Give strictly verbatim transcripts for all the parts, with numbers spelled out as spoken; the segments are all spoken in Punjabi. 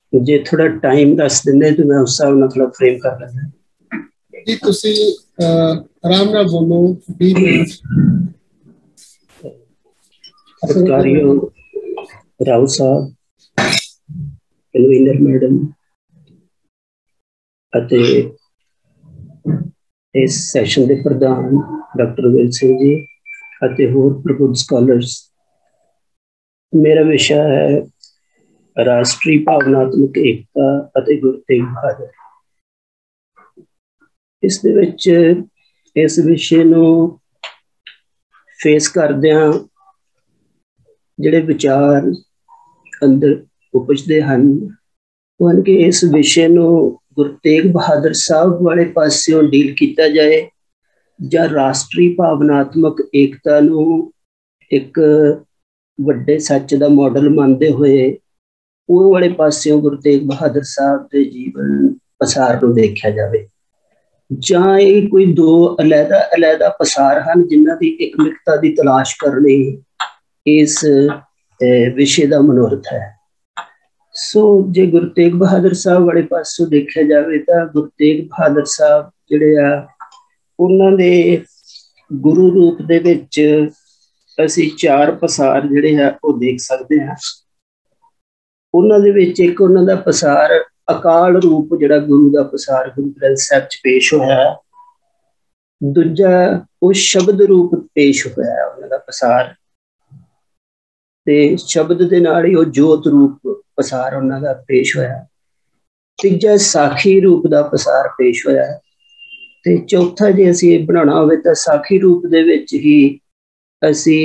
जे थोड़ा टाइम दस देंगे तो मैं उस हिसाब नाल थोड़ा फ्रेम कर लेंदा जी। तुसी आराम नाल बोलो। बीस मिनट सत्कारयोग राव साहब, कन्वीनर मैडम ਅਤੇ इस सैशन के प्रधान डॉक्टर विल सिंह जी ਅਤੇ होर प्रबुद्ध स्कॉलर्स। मेरा विषय है राष्ट्रीय भावनात्मक एकता ਅਤੇ गुरु तेग बहादुर। इस दे विच इस विषय नूं फेस करदिआं जिहड़े विचार अंदर उपजदे हन ਉਹ ਹਨ कि इस विषय नूं गुरु तेग बहादुर साहब वाले पासियों डील किया जाए ਜਾਂ राष्ट्रीय भावनात्मक एकता नूं एक ਵੱਡੇ सच का मॉडल मानते हुए ਉਹ वाले पासियों गुरु तेग बहादुर साहब के जीवन पसार नूं देखा जाए, ਜਾਂ ਇਹ कोई दो अलहदा अलहदा पसार हैं जिन्हां दी एकमिकता की तलाश करनी इस विषय का मनोरथ है। सो जे गुरु तेग बहादुर साहब वाले पासों देखा जाए तो गुरु तेग बहादुर साहब जिहड़े आ उन्हां दे गुरु रूप दे विच असीं चार पसार जिहड़े आ वो देख सकते हैं। उन्हां दे विच एक उन्हां दा पसार अकाल रूप जिहड़ा गुरु दा पसार गुरु ग्रंथ साहिब च पेश होया, दूजा वो शब्द रूप पेश होया उन्हां दा पसार, ते शब्द दे नाल ही वो जोत रूप पसार उन्हां दा पेश होया, तीजा साखी रूप दा पसार पेश होया, ते चौथा जे असीं बनाना होवे तां साखी रूप दे विच ही असीं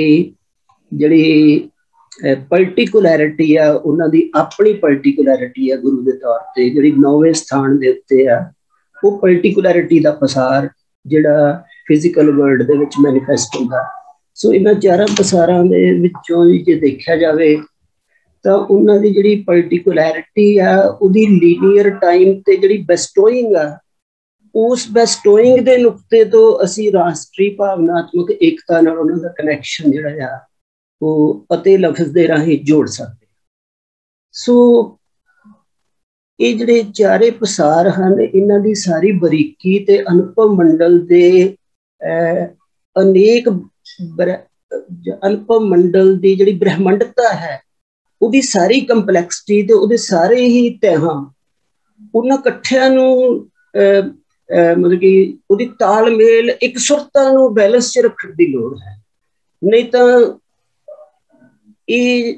जिहड़ी पर्टिकुलैरिटी आ उन्हां दी अपनी पर्टिकुलैरिटी आ गुरु दे तौर ते जिहड़ी नौवें स्थान दे उत्ते आ वो पर्टिकुलैरिटी दा पसार जिहड़ा फिजिकल वर्ल्ड दे विच मैनीफेस्ट हुंदा। सो इन्हां चारां पसारां दे विचों जे देखिआ जावे तो उन्हां दी जिहड़ी पर्टिकुलैरिटी आ उहदी लीनियर टाइम ते जिहड़ी बेस्टोइंग आ उस बेस्टोइंग दे नुकते तो असीं राष्ट्रीय भावनात्मक एकता नाल उन्हां दा कनैक्शन जिहड़ा आ वो अते लफ्ज़ दे राहीं जोड़ सकदे। सो ये जिहड़े चारे पसार हन इन्हां दी सारी बरीकी ते अनुभव मंडल दे अनेक अनुभव मंडल दी जिहड़ी ब्रह्मंडता है ਉਹਦੀ सारी ਕੰਪਲੈਕਸਿਟੀ ਤੇ ਉਹਦੇ ਸਾਰੇ ਹੀ ਤਹਿਾਂ ਉਹਨਾਂ ਇਕੱਠਿਆਂ ਨੂੰ ਮਤਲਬ ਕਿ ਉਹਦੀ ਤਾਲਮੇਲ ਇੱਕ ਸੁਰਤਾ ਨੂੰ ਬੈਲੈਂਸ 'ਚ ਰੱਖਣ ਦੀ ਲੋੜ ਹੈ। ਨਹੀਂ ਤਾਂ ਇਹ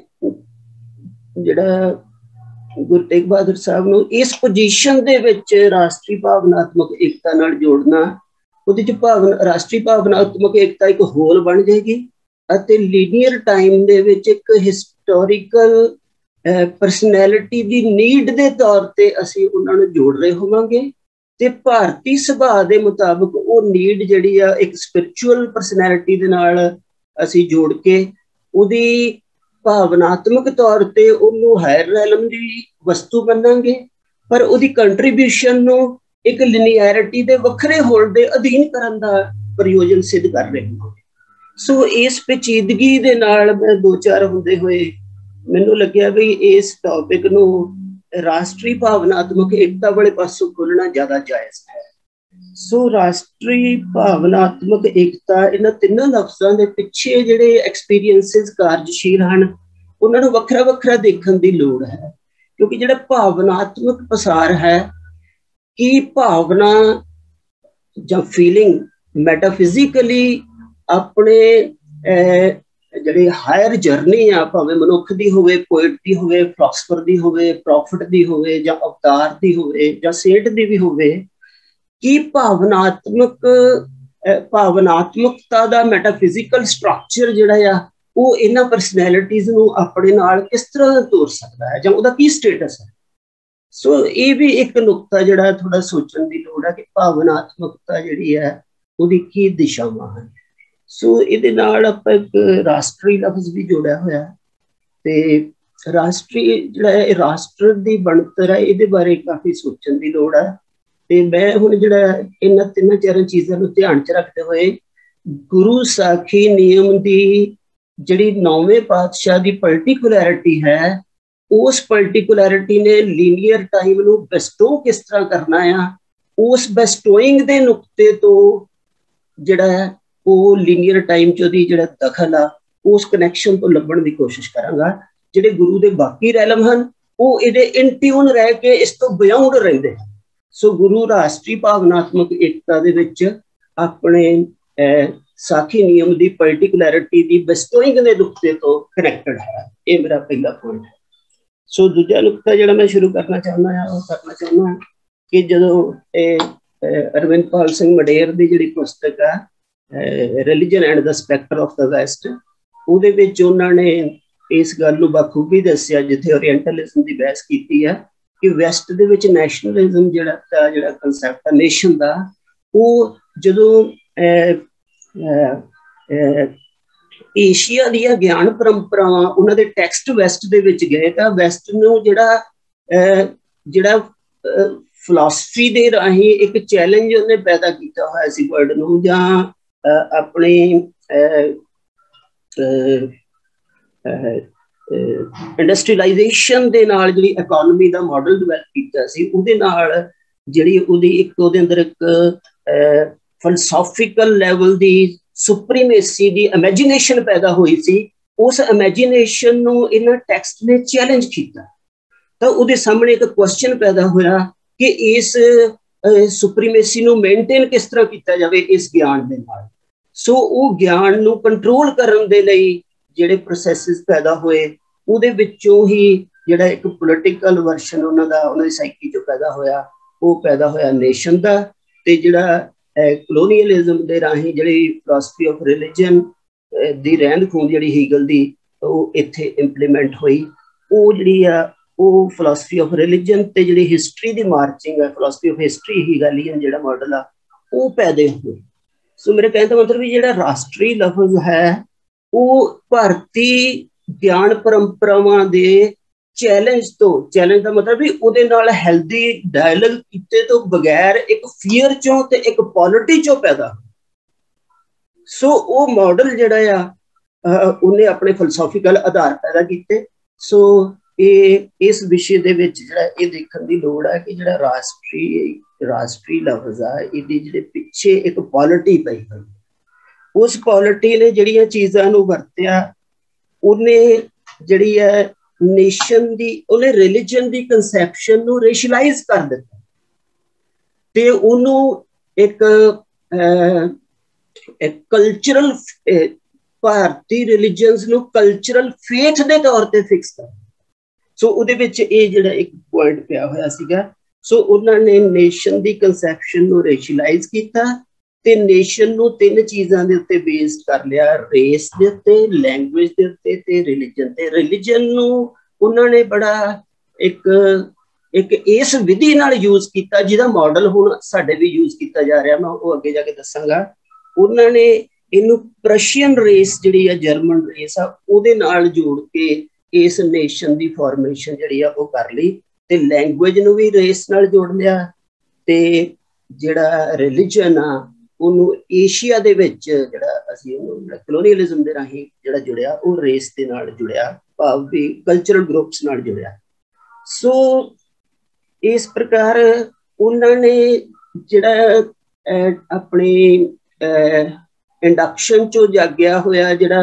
ਜਿਹੜਾ ਗੁਰੂ ਤੇਗ ਬਹਾਦਰ ਸਾਹਿਬ ਨੂੰ ਇਸ ਪੋਜੀਸ਼ਨ ਦੇ ਵਿੱਚ ਰਾਸ਼ਟਰੀ ਭਾਵਨਾਤਮਕ ਏਕਤਾ ਨਾਲ ਜੋੜਨਾ, ਉਹਦੇ 'ਚ ਭਾਵਨਾ ਰਾਸ਼ਟਰੀ ਭਾਵਨਾਤਮਕ ਏਕਤਾ ਇੱਕ ਹੋਲ ਬਣ ਜਾਏਗੀ ਅਤੇ ਲੀਨੀਅਰ ਟਾਈਮ ਦੇ ਵਿੱਚ ਇੱਕ हिस्टोरिकल परसनैलिटी की नीड के तौर पर असी उन्होंने जोड़ रहे होवांगे ते भारती सुभाव के मुताबिक वो नीड जिहड़ी आ एक स्पिरिचुअल परसनैलिटी दे नाल असी जोड़ के उहदी भावनात्मक तौर पर उन्होंने हायर रैलम की वस्तु मनांगे पर उहदी कंट्रीब्यूशन नूं एक लिनियरिटी के वखरे होल दे अधीन करन दा प्रयोजन सिद्ध कर रहे होवांगे। सो इस पेचीदगी दे नाल मैं दो चार होंदे हुए मैनूं लग्या भी इस टॉपिक नूं राष्ट्रीय भावनात्मक एकता वाले पासों खोलना ज़्यादा जायज़ है। सो राष्ट्रीय भावनात्मक एकता इन्हां तिन्नां लफ्ज़ां दे पिछे जिहड़े एक्सपीरियंसिस कार्यशील हन उन्हां नूं वखरा वखरा देखण दी लोड़ है, क्योंकि जिहड़ा भावनात्मक पसार है कि भावना जां फीलिंग मैटाफिजिकली अपने जिहड़ी हायर जर्नी आ भावें मनुख दी होवे, पोइट दी होवे, फिलोसफर दी होवे, प्रॉफिट दी होवे जां अवतार दी होवे जां सेठ दी भी होवे कि भावनात्मक भावनात्मकता दा मैटाफिजिकल स्ट्रक्चर जिहड़ा आ वो इन्हां परसनैलिटीज़ नूं अपने नाल किस तरह तोड़ सकदा है जां उहदा की स्टेटस है। सो ये भी एक नुकता जिहड़ा थोड़ा सोचण दी लोड़ है कि भावनात्मकता जिहड़ी है उहदी की दिशावां हैं। सो इहदे नाल आपां एक राष्ट्री लफ्ज़ भी जोड़िया होया ते राष्ट्री जिहड़ा है राष्ट्र दी बनतर है इहदे बारे काफ़ी सोचण दी लोड़ है। ते मैं हुण जिहड़ा इन्हां तिन्नां चारां चीज़ां नूं ध्यान च रखदे होए गुरु साखी नियम दी जिहड़ी नौवें पातशाह दी पर्टिकुलैरिटी है उस पर्टिकुलैरिटी ने लीनियर टाइम नूं बेस्टो किस तरह करना आ, उस बेस्टोइंग दे नुकते तो जिहड़ा है वो लीनियर टाइम च ओहदी जिहड़ा दखल आ उस कनैक्शन तो लभण दी कोशिश करांगा। जिहड़े गुरु दे बाकी रैलम हन वो इहदे इन ट्यून रह के इस तो बियॉन्ड रहिंदे। सो गुरु राष्ट्रीय भावनात्मक एकता दे विच अपने साखी नियम की पर्टिकुलैरिटी की बेस्टोइंग के नुकते तो कनैक्टेड है। ये मेरा पहला पॉइंट है। सो दूजा नुकता जो मैं शुरू करना चाहना है वो करना चाहना कि जो अरविंद पाल सिंह मडेर की जी पुस्तक है religion and the spectre of the West, उहदे विच उन्होंने इस गल नूं बखूबी दस्सिया जिथे ओरिएंटलिज्म की बहस की है कि वैस्ट दे विच नैशनलिज्म जिहड़ा जिहड़ा कंसैप्ट है नेशन का, वो जदों एशिया दी ज्ञान परंपरावां उन्हां दे टैक्सट वैस्ट दे विच गए तां वैस्ट नूं जिहड़ा जिहड़ा फिलासफी दे राहीं एक चैलेंज उन्हें पैदा किया होया सी वर्ल्ड नूं, जां अपनी इंडस्ट्रीलाइजेशन दे नाल जिहड़ी इकोनॉमी दा मॉडल डिवेलप कीता सी, उहदे नाल जिहड़ी उहदी एक उहदे अंदर एक फिलोसॉफिकल लैवल दी सुप्रीमेसी दी इमेजिनेशन पैदा हुई सी। उस इमेजिनेशन नूं इन्हां टैक्सट ने चैलेंज किया तो उहदे सामने एक क्वेश्चन पैदा होया कि इस सुप्रीमेसी नूं मेनटेन किस तरह किया जाए इस ज्ञान दे नाल। सो वो ज्ञान नूं कंट्रोल करन दे लई जिहड़े प्रोसैसिस पैदा होए उहदे विचों ही जिहड़ा एक पोलिटिकल वर्शन उन्हां दा उन्हां दी साइकी चों पैदा होया, वो पैदा होया नेशन दा। ते जिहड़ा कलोनीअलिज्म दे राहीं जिहड़ी फिलासफी ऑफ रिलीजन दी रहंद खूंद जिहड़ी हीगल दी वो इत्थे इंप्लीमेंट हुई, वो जिहड़ी आ वो फिलासफी ऑफ रिलीजन ते जिहड़ी हिस्टरी दी मार्चिंग है फिलासफी ऑफ हिस्टरी हीगलियन जिहड़ा मॉडल आ वो पैदा हुए। सो मेरे कहने का मतलब भी जिहड़ा राष्ट्रीय लफ्ज है वो भारती ज्ञान परंपरावां दे चैलेंज तो चैलेंज का मतलब भी उहदे नाल हेल्दी डायलॉग कीते तो बगैर एक फियर चों ते एक पॉलिटी चों पैदा। सो वो मॉडल जिहड़ा आ उन्हें अपने फिलोसॉफिकल आधार पैदा कीते। सो ये इस विषय दे विच जिहड़ा ये देखण दी लोड़ है कि जिहड़ा राष्ट्रीय राष्ट्रीय लफ्ज आ इहदी जिहड़े पिछे एक पॉलिटी पई होई, उस पॉलिटी ने जिहड़ियां चीज़ां नूं वरतिया उन्हें जिहड़ी है नेशन दी उन्हें रिलीजन दी कंसैप्शन नूं रेशलाइज कर दिता ते उन्हों एक कल्चरल भारतीय रिलीजन्स नूं कल्चरल फेथ दे तौर ते फिक्स कर। सो उहदे विच ये जिहड़ा एक पॉइंट पिया होया सीगा। सो उन्होंने नेशन दी कंसैप्शन नूं रेशलाइज कीता ते नेशन नूं तीन चीज़ां दे उत्ते बेस्ड कर लिया, रेस दे उत्ते, लैंग्वेज दे उत्ते ते रिलीजन ते। रिलीजन नूं उन्होंने बड़ा एक एक इस विधि नाल यूज किया जिहदा मॉडल हुण साडे भी यूज किया जा रहा, मैं वो अगे जाके दसांगा। उन्होंने इनू प्रशियन रेस जिहड़ी है जर्मन रेस आ उहदे नाल जोड़ के इस नेशन दी फॉर्मेशन जिहड़ी आ वो कर ली ते लैंग्वेज नूं भी रेस नाल जोड़ लिया ते जिहड़ा रिलीजन आ उन्होंने एशिया दे विच जिहड़ा असीं उहनूं कलोनीअलिज्म दे राहीं जिहड़ा जुड़िया वो रेस दे नाल जुड़िया, भाव भी कल्चरल ग्रुप्स नाल जुड़िया। सो इस प्रकार उन्होंने जिहड़ा अपनी इंडक्शन चो जागया होया जिहड़ा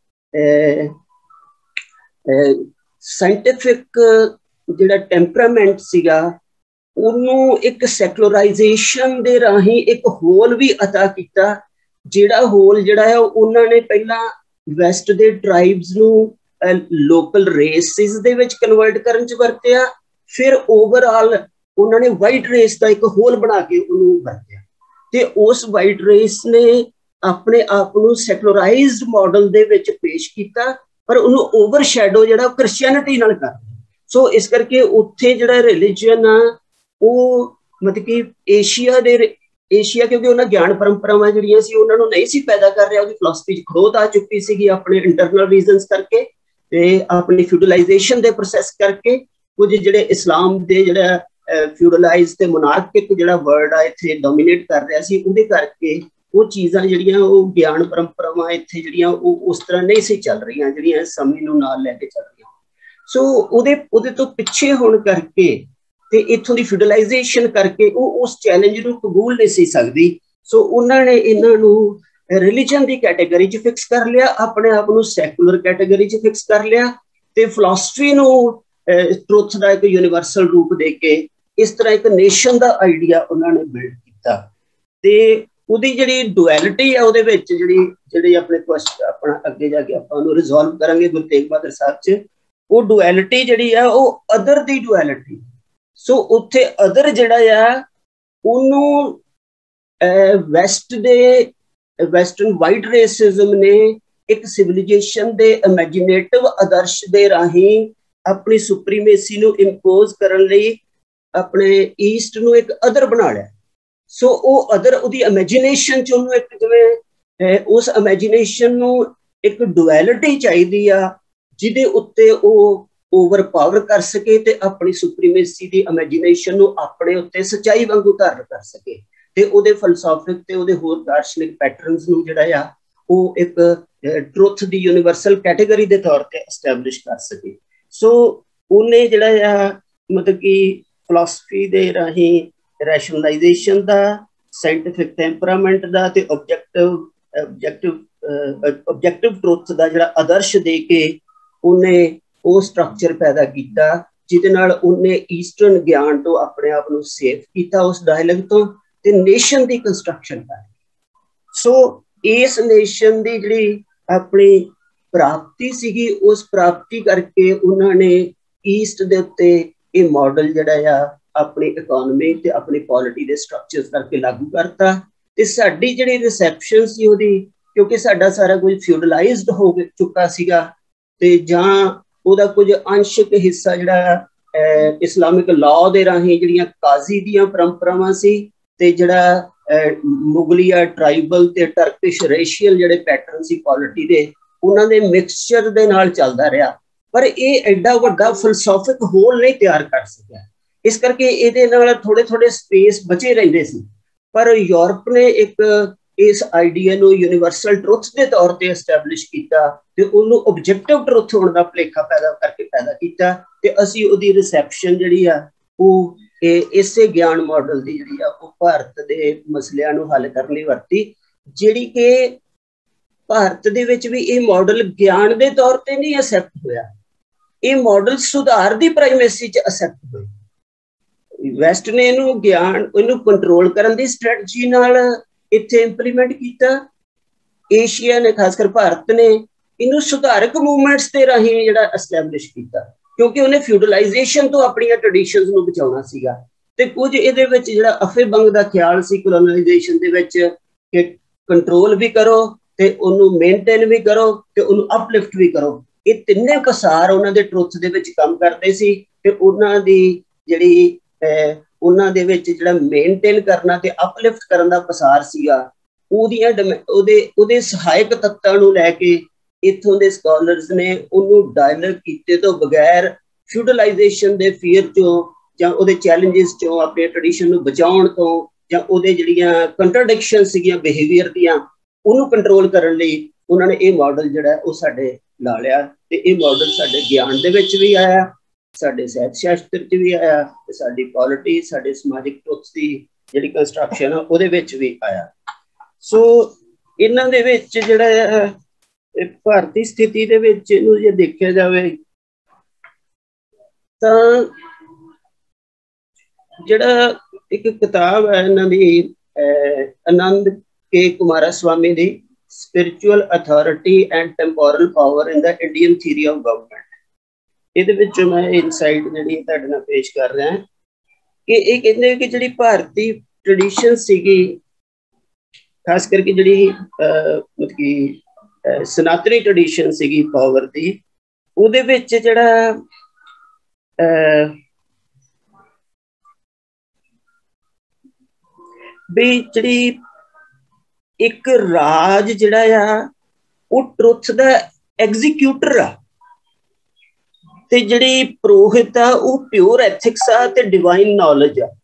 साइंटिफिक जिहड़ा टैंपरामेंट सीगा उन्होंने एक सैकुलराइजेशन दे राहीं एक होल भी अता किया, जिहड़ा होल जिहड़ा है उन्होंने पहला वैस्ट दे ट्राइब्स नूं लोकल रेसिस दे विच कन्वर्ट करन च वरतिया, फिर ओवरऑल उन्होंने वाइट रेस का एक होल बना के उन्होंने वरतिया ते उस वाइट रेस ने अपने आप को सैकुलराइज्ड मॉडल दे विच पेश किया पर उन्होंने ओवरशैडो जिहड़ा क्रिश्चियनिटी नाल कर। सो इस करके उत्थे जिहड़ा रिलीजन आ वो मतलब कि एशिया दे एशिया क्योंकि उन्हें ज्ञान परंपरावां जिहड़ियां सी उन्हां नूं नहीं सी पैदा कर रहा, उहदी फिलासफी च खरोत आ चुकी सी अपने इंटरनल रीजनस करके ते अपनी फ्यूडलाइजेशन दे प्रोसैस करके। कुछ जिहड़े इस्लाम दे जिहड़ा फ्यूडलाइज ते मोनार्किक जिहड़ा वर्ड आ इत्थे डोमीनेट कर रहा सी, उहदे करके वो चीज़ां जिहड़ियां वो ज्ञान परंपरावां इत्थे जिहड़ियां वो उस तरह नहीं सी चल रही जिहड़ियां समय नूं नाल लैके चल रही। ਸੋ ਉਹਦੇ ਉਹਦੇ ਤੋਂ ਪਿੱਛੇ ਹੋਣ ਕਰਕੇ ਤੇ ਇੱਥੋਂ ਦੀ ਫਿਊਡਲਾਈਜੇਸ਼ਨ ਕਰਕੇ ਉਹ ਉਸ ਚੈਲੰਜ ਨੂੰ ਕਬੂਲ ਨਹੀਂ ਸੀ ਸਕਦੀ। ਸੋ ਉਹਨਾਂ ਨੇ ਇਹਨਾਂ ਨੂੰ ਰਿਲੀਜਨ ਦੀ ਕੈਟੇਗਰੀ 'ਚ ਫਿਕਸ ਕਰ ਲਿਆ, ਆਪਣੇ ਆਪ ਨੂੰ ਸੈਕੂਲਰ ਕੈਟੇਗਰੀ 'ਚ ਫਿਕਸ ਕਰ ਲਿਆ ਤੇ ਫਿਲਾਸਫੀ ਨੂੰ ਟਰੁੱਥ ਦਾ ਇੱਕ ਯੂਨੀਵਰਸਲ ਰੂਪ ਦੇ ਕੇ ਇਸ ਤਰ੍ਹਾਂ ਇੱਕ ਨੇਸ਼ਨ ਦਾ ਆਈਡੀਆ ਉਹਨਾਂ ਨੇ ਬਿਲਡ ਕੀਤਾ। ਤੇ ਉਹਦੀ ਜਿਹੜੀ ਡੁਐਲਿਟੀ ਆ ਉਹਦੇ ਵਿੱਚ ਜਿਹੜੀ ਜਿਹੜੀ ਆਪਣੇ ਕੁਐਸਚਨ ਆਪਣਾ ਅੱਗੇ ਜਾ ਕੇ ਆਪਾਂ ਉਹਨੂੰ ਰਿਜ਼ੋਲਵ ਕਰਾਂਗੇ ਗੁਰੂ ਤੇਗ ਬਹਾਦਰ ਸਾਹਿਬ 'ਚ, ਉਹ ਡੁਐਲਿਟੀ ਜਿਹੜੀ ਆ ਉਹ ਅਦਰ ਦੀ ਡੁਐਲਿਟੀ। ਸੋ ਉੱਥੇ ਅਦਰ ਜਿਹੜਾ ਆ ਉਹਨੂੰ ਵੈਸਟ ਦੇ ਵੈਸਟਰਨ ਵਾਈਟ ਰੇਸਿਜ਼ਮ ਨੇ ਇੱਕ ਸਿਵਿਲਾਈਜੇਸ਼ਨ ਦੇ ਇਮੈਜੀਨੇਟਿਵ ਆਦਰਸ਼ ਦੇ ਰਾਹੀਂ ਆਪਣੀ ਸੁਪਰੀਮੇਸੀ ਨੂੰ ਇੰਪੋਜ਼ ਕਰਨ ਲਈ ਆਪਣੇ ਈਸਟ ਨੂੰ ਇੱਕ ਅਦਰ ਬਣਾ ਲਿਆ। ਸੋ ਉਹ ਅਦਰ ਉਹਦੀ ਇਮੈਜੀਨੇਸ਼ਨ 'ਚ ਉਹਨੂੰ ਇੱਕ ਜਿਵੇਂ ਉਸ ਇਮੈਜੀਨੇਸ਼ਨ ਨੂੰ ਇੱਕ ਡੁਐਲਿਟੀ ਚਾਹੀਦੀ ਆ ਜਿਹਦੇ ਉੱਤੇ ਉਹ ਓਵਰਪਾਵਰ ਕਰ ਸਕੇ ਤੇ ਆਪਣੀ ਸੁਪਰੀਮੇਸੀ ਦੀ ਇਮੈਜੀਨੇਸ਼ਨ ਨੂੰ ਆਪਣੇ ਉੱਤੇ ਸੱਚਾਈ ਵਾਂਗੂ ਧਾਰਨ ਕਰ ਸਕੇ ਤੇ ਉਹਦੇ ਫਲਸਫਿਕ ਤੇ ਉਹਦੇ ਹੋਰ ਦਾਰਸ਼ਨਿਕ ਪੈਟਰਨਸ ਨੂੰ ਜਿਹੜਾ ਆ ਉਹ ਇੱਕ ਟਰੁੱਥ ਦੀ ਯੂਨੀਵਰਸਲ ਕੈਟੇਗਰੀ ਦੇ ਤੌਰ ਤੇ ਐਸਟੈਬਲਿਸ਼ ਕਰ ਸਕੇ। ਸੋ ਉਹਨੇ ਜਿਹੜਾ ਆ ਮਤਲਬ ਕਿ ਫਿਲਾਸਫੀ ਦੇ ਰਾਹੀਂ ਰੈਸ਼ਨਲਾਈਜੇਸ਼ਨ ਦਾ, ਸਾਇੰਟੀਫਿਕ ਟੈਂਪਰਾਮੈਂਟ ਦਾ ਤੇ ਆਬਜੈਕਟਿਵ ਆਬਜੈਕਟਿਵ ਆਬਜੈਕਟਿਵ ਟਰੁੱਥ ਦਾ ਜਿਹੜਾ ਆਦਰਸ਼ ਦੇ ਕੇ ਉਹਨੇ ਉਹ ਸਟਰਕਚਰ ਪੈਦਾ ਕੀਤਾ ਜਿਹਦੇ ਨਾਲ ਉਹਨੇ ਈਸਟਰਨ ਗਿਆਨ ਤੋਂ ਆਪਣੇ ਆਪ ਨੂੰ ਸੇਫ ਕੀਤਾ ਉਸ ਡਾਇਲੌਗ ਤੋਂ ਤੇ ਨੇਸ਼ਨ ਦੀ ਕੰਸਟਰਕਸ਼ਨ ਕਰ। ਸੋ ਇਸ ਨੇਸ਼ਨ ਦੀ ਜਿਹੜੀ ਆਪਣੀ ਪ੍ਰਾਪਤੀ ਸੀਗੀ ਉਸ ਪ੍ਰਾਪਤੀ ਕਰਕੇ ਉਹਨਾਂ ਨੇ ਈਸਟ ਦੇ ਉੱਤੇ ਇਹ ਮਾਡਲ ਜਿਹੜਾ ਆ ਆਪਣੀ ਇਕਨੋਮੀ ਤੇ ਆਪਣੀ ਪੋਲਿਟੀ ਦੇ ਸਟਰਕਚਰਸ ਕਰਕੇ ਲਾਗੂ ਕਰਤਾ। ਤੇ ਸਾਡੀ ਜਿਹੜੀ ਰਿਸੈਪਸ਼ਨ ਸੀ ਉਹਦੀ, ਕਿਉਂਕਿ ਸਾਡਾ ਸਾਰਾ ਕੁਝ ਫਿਊਡਲਾਈਜ਼ਡ ਹੋ ਚੁੱਕਾ ਸੀਗਾ ਤੇ ਜਾਂ ਉਹਦਾ ਕੁਝ ਅੰਸ਼ਕ ਹਿੱਸਾ ਜਿਹੜਾ ਇਸਲਾਮਿਕ ਲਾਅ ਦੇ ਰਾਹੀਂ ਜਿਹੜੀਆਂ ਕਾਜ਼ੀ ਦੀਆਂ ਪਰੰਪਰਾਵਾਂ ਸੀ ਤੇ ਜਿਹੜਾ ਮੁਗਲੀਆ ਟਰਾਈਬਲ ਤੇ ਟਰਕਿਸ਼ ਰੇਸ਼ੀਅਲ ਜਿਹੜੇ ਪੈਟਰਨ ਸੀ ਪੋਲਿਟੀ ਦੇ, ਉਹਨਾਂ ਦੇ ਮਿਕਸਚਰ ਦੇ ਨਾਲ ਚੱਲਦਾ ਰਿਹਾ। ਪਰ ਇਹ ਐਡਾ ਵੱਡਾ ਫਿਲਸਫਿਕ ਹੋਲ ਨਹੀਂ ਤਿਆਰ ਕਰ ਸਕਿਆ, ਇਸ ਕਰਕੇ ਇਹਦੇ ਨਾਲ ਥੋੜੇ ਥੋੜੇ ਸਪੇਸ ਬਚੇ ਰਹਿੰਦੇ ਸੀ। ਪਰ ਯੂਰਪ ਨੇ ਇੱਕ ਇਸ ਆਈਡੀਆ ਨੂੰ ਯੂਨੀਵਰਸਲ ਟਰੁੱਥ ਦੇ ਤੌਰ ਤੇ ਐਸਟੈਬਲਿਸ਼ ਕੀਤਾ ਤੇ ਉਹਨੂੰ ਆਬਜੈਕਟਿਵ ਟਰੁੱਥ ਹੋਣ ਦਾ ਭੁਲੇਖਾ ਪੈਦਾ ਕਰਕੇ ਪੈਦਾ ਕੀਤਾ ਤੇ ਅਸੀਂ ਉਹਦੀ ਰਿਸੈਪਸ਼ਨ ਜਿਹੜੀ ਆ ਉਹ ਇਸੇ ਗਿਆਨ ਮਾਡਲ ਦੀ ਜਿਹੜੀ ਆ ਉਹ ਭਾਰਤ ਦੇ ਮਸਲਿਆਂ ਨੂੰ ਹੱਲ ਕਰਨ ਲਈ ਵਰਤੀ, ਜਿਹੜੀ ਕਿ ਭਾਰਤ ਦੇ ਵਿੱਚ ਵੀ ਇਹ ਮਾਡਲ ਗਿਆਨ ਦੇ ਤੌਰ ਤੇ ਨਹੀਂ ਅਸੈਪਟ ਹੋਇਆ, ਇਹ ਮਾਡਲ ਸੁਧਾਰ ਦੀ ਪ੍ਰਾਈਮੇਸੀ 'ਚ ਅਸੈਪਟ ਹੋਇਆ। ਵੈਸਟ ਨੇ ਇਹਨੂੰ ਗਿਆਨ ਇਹਨੂੰ ਕੰਟਰੋਲ ਕਰਨ ਦੀ ਸਟ੍ਰੈਟਜੀ ਨਾਲ ਇੱਥੇ ਇੰਪਲੀਮੈਂਟ ਕੀਤਾ, ਏਸ਼ੀਆ ਨੇ ਖਾਸ ਕਰ ਭਾਰਤ ਨੇ ਇਹਨੂੰ ਸੁਧਾਰਕ ਮੂਵਮੈਂਟਸ ਦੇ ਰਾਹੀਂ ਜਿਹੜਾ ਐਸਟੈਬਲਿਸ਼ ਕੀਤਾ, ਕਿਉਂਕਿ ਉਹਨੇ ਫਿਊਡਲਾਈਜੇਸ਼ਨ ਤੋਂ ਆਪਣੀਆਂ ਟ੍ਰੈਡੀਸ਼ਨਸ ਨੂੰ ਬਚਾਉਣਾ ਸੀਗਾ। ਤੇ ਕੁਝ ਇਹਦੇ ਵਿੱਚ ਜਿਹੜਾ ਅਫੇਬੰਗ ਦਾ ਖਿਆਲ ਸੀ ਕੋਲੋਨਾਈਜੇਸ਼ਨ ਦੇ ਵਿੱਚ ਕਿ ਕੰਟਰੋਲ ਵੀ ਕਰੋ ਤੇ ਉਹਨੂੰ ਮੇਨਟੇਨ ਵੀ ਕਰੋ ਤੇ ਉਹਨੂੰ ਅਪਲਿਫਟ ਵੀ ਕਰੋ, ਇਹ ਤਿੰਨੇ ਪਸਾਰ ਉਹਨਾਂ ਦੇ ਟਰੁੱਥ ਦੇ ਵਿੱਚ ਕੰਮ ਕਰਦੇ ਸੀ। ਤੇ ਉਹਨਾਂ ਦੀ ਜਿਹੜੀ ਉਹਨਾਂ ਦੇ ਵਿੱਚ ਜਿਹੜਾ ਮੇਨਟੇਨ ਕਰਨਾ ਤੇ ਅਪਲਿਫਟ ਕਰਨ ਦਾ ਪਸਾਰ ਸੀਗਾ, ਉਹਦੀਆਂ ਉਹਦੇ ਉਹਦੇ ਸਹਾਇਕ ਤੱਤਾਂ ਨੂੰ ਲੈ ਕੇ ਇੱਥੋਂ ਦੇ ਸਕਾਲਰਸ ਨੇ ਉਹਨੂੰ ਡਾਇਲੌਗ ਕੀਤੇ ਤੋਂ ਬਗੈਰ ਫਿਊਡਲਾਈਜੇਸ਼ਨ ਦੇ ਫੀਅਰ ਚੋਂ ਜਾਂ ਉਹਦੇ ਚੈਲੰਜਸ ਚੋਂ ਆਪਣੇ ਟ੍ਰੈਡੀਸ਼ਨ ਨੂੰ ਬਚਾਉਣ ਤੋਂ ਜਾਂ ਉਹਦੇ ਜਿਹੜੀਆਂ ਕੰਟਰਡਿਕਸ਼ਨ ਸੀਗੀਆਂ ਬਿਹੇਵੀਅਰ ਦੀਆਂ ਉਹਨੂੰ ਕੰਟਰੋਲ ਕਰਨ ਲਈ ਉਹਨਾਂ ਨੇ ਇਹ ਮਾਡਲ ਜਿਹੜਾ ਉਹ ਸਾਡੇ ਲਾ ਲਿਆ। ਤੇ ਇਹ ਮਾਡਲ ਸਾਡੇ ਗਿਆਨ ਦੇ ਵਿੱਚ ਵੀ ਆਇਆ, ਸਾਡੇ ਸਾਹਿਤ ਸ਼ਾਸਤਰ 'ਚ ਵੀ ਆਇਆ ਤੇ ਸਾਡੀ ਪੋਲਿਟੀ ਸਾਡੇ ਸਮਾਜਿਕ ਟਰੁੱਥ ਦੀ ਜਿਹੜੀ ਕੰਸਟਰਕਸ਼ਨ ਆ ਉਹਦੇ ਵਿੱਚ ਵੀ ਆਇਆ। ਸੋ ਇਹਨਾਂ ਦੇ ਵਿੱਚ ਜਿਹੜਾ ਭਾਰਤੀ ਸਥਿਤੀ ਦੇ ਵਿੱਚ ਇਹਨੂੰ ਜੇ ਦੇਖਿਆ ਜਾਵੇ ਤਾਂ ਜਿਹੜਾ ਇੱਕ ਕਿਤਾਬ ਹੈ ਇਹਨਾਂ ਦੀ ਆਨੰਦ ਕੇ ਕੁਮਾਰਾ ਸਵਾਮੀ ਦੀ spiritual authority and temporal power in the Indian theory of government, ਇਹਦੇ ਵਿੱਚ ਮੈਂ ਇਨਸਾਈਟ ਜਿਹੜੀ ਤੁਹਾਡੇ ਨਾਲ ਪੇਸ਼ ਕਰ ਰਿਹਾ ਕਿ ਇਹ ਕਹਿੰਦੇ ਕਿ ਜਿਹੜੀ ਭਾਰਤੀ ਟ੍ਰੈਡੀਸ਼ਨ ਸੀਗੀ ਖਾਸ ਕਰਕੇ ਜਿਹੜੀ ਮਤਲਬ ਕਿ ਸਨਾਤਨੀ ਟ੍ਰੈਡੀਸ਼ਨ ਸੀਗੀ ਪਾਵਰ ਦੀ, ਉਹਦੇ ਵਿੱਚ ਜਿਹੜਾ ਵੀ ਜਿਹੜੀ ਇੱਕ ਰਾਜ ਜਿਹੜਾ ਆ ਉਹ ਟਰੁੱਥ ਦਾ ਐਗਜ਼ੀਕਿਊਟਰ ਆ ਤੇ ਜਿਹੜੀ ਪ੍ਰੋਹਿਤ ਆ ਉਹ ਪਿਓਰ ਐਥਿਕਸ ਆ ਤੇ ਡਿਵਾਈਨ ਨੌਲੇਜ ਆ।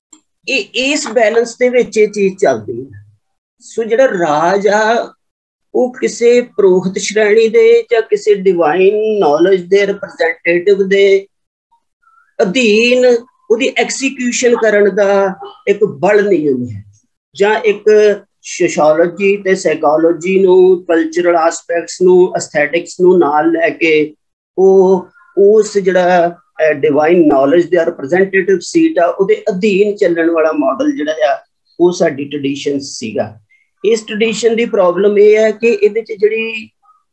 ਇਹ ਇਸ ਬੈਲੈਂਸ ਦੇ ਵਿੱਚ ਇਹ ਚੀਜ਼ ਚੱਲਦੀ ਹੈ। ਸੋ ਜਿਹੜਾ ਰਾਜ ਆ ਉਹ ਕਿਸੇ ਪ੍ਰੋਹਤ ਸ਼੍ਰੇਣੀ ਦੇ ਜਾਂ ਕਿਸੇ ਡਿਵਾਈਨ ਨੌਲੇਜ ਦੇ ਰਿਪਰੈਜ਼ੈਂਟੇਟਿਵ ਦੇ ਅਧੀਨ ਉਹਦੀ ਐਕਸੀਕਿਊਸ਼ਨ ਕਰਨ ਦਾ ਇੱਕ ਬਲ ਨਿਯਮ ਹੈ, ਜਾਂ ਇੱਕ ਸੋਸ਼ੋਲੋਜੀ ਤੇ ਸਾਈਕੋਲੋਜੀ ਨੂੰ, ਕਲਚਰਲ ਆਸਪੈਕਟਸ ਨੂੰ, ਐਸਥੈਟਿਕਸ ਨੂੰ ਨਾਲ ਲੈ ਕੇ ਉਹ ਉਸ ਜਿਹੜਾ ਡਿਵਾਈਨ ਨੌਲੇਜ ਦਾ ਰਿਪਰੈਜ਼ੈਂਟੇਟਿਵ ਸੀਟ ਆ ਉਹਦੇ ਅਧੀਨ ਚੱਲਣ ਵਾਲਾ ਮਾਡਲ ਜਿਹੜਾ ਆ ਉਹ ਸਾਡੀ ਟ੍ਰੈਡੀਸ਼ਨ ਸੀਗਾ। ਇਸ ਟ੍ਰੈਡੀਸ਼ਨ ਦੀ ਪ੍ਰੋਬਲਮ ਇਹ ਹੈ ਕਿ ਇਹਦੇ ਚ ਜਿਹੜੀ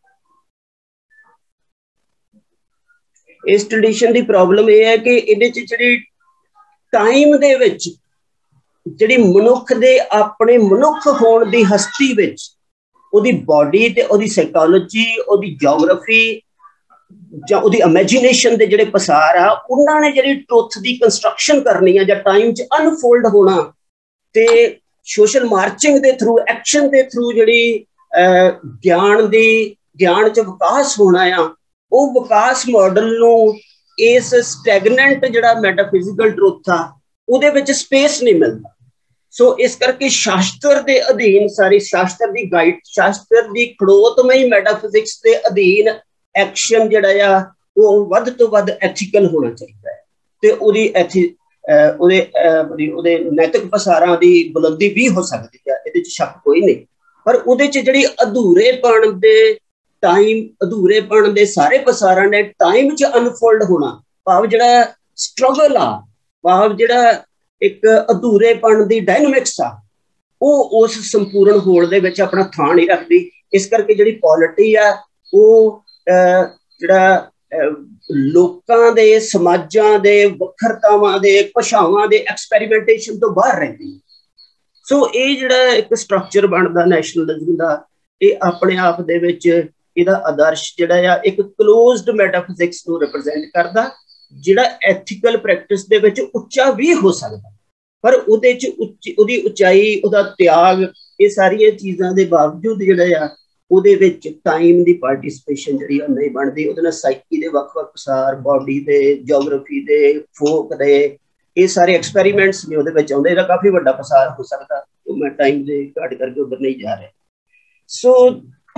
ਇਸ ਟ੍ਰੈਡੀਸ਼ਨ ਦੀ ਪ੍ਰੋਬਲਮ ਇਹ ਹੈ ਕਿ ਇਹਦੇ ਚ ਜਿਹੜੀ ਟਾਈਮ ਦੇ ਵਿੱਚ ਜਿਹੜੀ ਮਨੁੱਖ ਦੇ ਆਪਣੇ ਮਨੁੱਖ ਹੋਣ ਦੀ ਹਸਤੀ ਵਿੱਚ ਉਹਦੀ ਬਾਡੀ ਤੇ ਉਹਦੀ ਸਾਈਕੋਲੋਜੀ, ਉਹਦੀ ਜਿਓਗ੍ਰਾਫੀ ਜਾਂ ਉਹਦੀ ਇਮੇਜਿਨੇਸ਼ਨ ਦੇ ਜਿਹੜੇ ਪਸਾਰ ਆ, ਉਹਨਾਂ ਨੇ ਜਿਹੜੀ ਟਰੁੱਥ ਦੀ ਕੰਸਟਰਕਸ਼ਨ ਕਰਨੀ ਆ ਜਾਂ ਟਾਈਮ 'ਚ ਅਨਫੋਲਡ ਹੋਣਾ, ਤੇ ਸੋਸ਼ਲ ਮਾਰਚਿੰਗ ਦੇ ਥਰੂ, ਐਕਸ਼ਨ ਦੇ ਥਰੂ ਜਿਹੜੀ ਗਿਆਨ ਦੀ ਗਿਆਨ 'ਚ ਵਿਕਾਸ ਹੋਣਾ ਆ, ਉਹ ਵਿਕਾਸ ਮਾਡਲ ਨੂੰ ਇਸ ਸਟੈਗਨੈਂਟ ਜਿਹੜਾ ਮੈਟਾਫਿਜ਼ੀਕਲ ਟਰੁੱਥ ਆ ਉਹਦੇ ਵਿੱਚ ਸਪੇਸ ਨਹੀਂ ਮਿਲਦਾ। ਸੋ ਇਸ ਕਰਕੇ ਸ਼ਾਸਤਰ ਦੇ ਅਧੀਨ ਸਾਰੀ ਸ਼ਾਸਤਰ ਦੀ ਗਾਈਡ, ਸ਼ਾਸਤਰ ਦੀ ਖੜੋਤਮਈ ਮੈਟਾਫਿਜ਼ਿਕਸ ਦੇ ਅਧੀਨ ਐਕਸ਼ਨ ਜਿਹੜਾ ਆ ਉਹ ਵੱਧ ਤੋਂ ਵੱਧ ਐਥੀਕਲ ਹੋਣਾ ਚਾਹੀਦਾ ਹੈ, ਤੇ ਉਹਦੀ ਐਥੀ ਉਹਦੇ ਉਹਦੇ ਨੈਤਿਕ ਪਸਾਰਾਂ ਦੀ ਬੁਲੰਦੀ ਵੀ ਹੋ ਸਕਦੀ ਹੈ, ਇਹਦੇ 'ਚ ਸ਼ੱਕ ਕੋਈ ਨਹੀਂ। ਪਰ ਉਹਦੇ 'ਚ ਜਿਹੜੀ ਅਧੂਰੇਪਣ ਦੇ ਟਾਈਮ ਅਧੂਰੇਪਣ ਦੇ ਸਾਰੇ ਪਸਾਰਾਂ ਨੇ ਟਾਈਮ 'ਚ ਅਨਫੋਲਡ ਹੋਣਾ, ਭਾਵ ਜਿਹੜਾ ਸਟਰਗਲ ਆ, ਭਾਵ ਜਿਹੜਾ ਇੱਕ ਅਧੂਰੇਪਣ ਦੀ ਡਾਇਨਾਮਿਕਸ ਆ, ਉਹ ਉਸ ਸੰਪੂਰਨ ਹੋਲ ਦੇ ਵਿੱਚ ਆਪਣਾ ਥਾਂ ਨਹੀਂ ਰੱਖਦੀ। ਇਸ ਕਰਕੇ ਜਿਹੜੀ ਪੋਲਿਟੀ ਆ ਉਹ ਜਿਹੜਾ ਲੋਕਾਂ ਦੇ, ਸਮਾਜਾਂ ਦੇ, ਵੱਖਰਤਾਵਾਂ ਦੇ, ਭਾਸ਼ਾਵਾਂ ਦੇ ਐਕਸਪੈਰੀਮੈਂਟੇਸ਼ਨ ਤੋਂ ਬਾਹਰ ਰਹਿੰਦੀ। ਸੋ ਇਹ ਜਿਹੜਾ ਇੱਕ ਸਟਰਕਚਰ ਬਣਦਾ ਨੈਸ਼ਨਲਿਜ਼ਮ ਦਾ, ਇਹ ਆਪਣੇ ਆਪ ਦੇ ਵਿੱਚ ਇਹਦਾ ਆਦਰਸ਼ ਜਿਹੜਾ ਆ ਇੱਕ ਕਲੋਜ਼ਡ ਮੈਟਾਫਿਜ਼ਿਕਸ ਨੂੰ ਰਿਪਰੈਜ਼ੈਂਟ ਕਰਦਾ, ਜਿਹੜਾ ਐਥੀਕਲ ਪ੍ਰੈਕਟਿਸ ਦੇ ਵਿੱਚ ਉੱਚਾ ਵੀ ਹੋ ਸਕਦਾ, ਪਰ ਉਹਦੇ 'ਚ ਉੱਚੀ ਉਹਦੀ ਉਚਾਈ, ਉਹਦਾ ਤਿਆਗ, ਇਹ ਸਾਰੀਆਂ ਚੀਜ਼ਾਂ ਦੇ ਬਾਵਜੂਦ ਜਿਹੜਾ ਆ ਉਹਦੇ ਵਿੱਚ ਟਾਈਮ ਦੀ ਪਾਰਟੀਸਪੇਸ਼ਨ ਜਿਹੜੀ ਉਹ ਨਹੀਂ ਬਣਦੀ। ਉਹਦੇ ਨਾਲ ਸਾਈਕੀ ਦੇ ਵੱਖ-ਵੱਖ ਪਸਾਰ, ਬਾਡੀ ਦੇ, ਜਿਓਗ੍ਰਾਫੀ ਦੇ, ਫੋਕ ਦੇ, ਇਹ ਸਾਰੇ ਐਕਸਪੈਰੀਮੈਂਟਸ ਨੇ ਉਹਦੇ ਵਿੱਚ ਆਉਂਦੇ। ਇਹਦਾ ਕਾਫੀ ਵੱਡਾ ਪਸਾਰ ਹੋ ਸਕਦਾ, ਉਹ ਮੈਂ ਟਾਈਮ ਦੇ ਘੱਟ ਕਰਕੇ ਉੱਧਰ ਨਹੀਂ ਜਾ ਰਿਹਾ। ਸੋ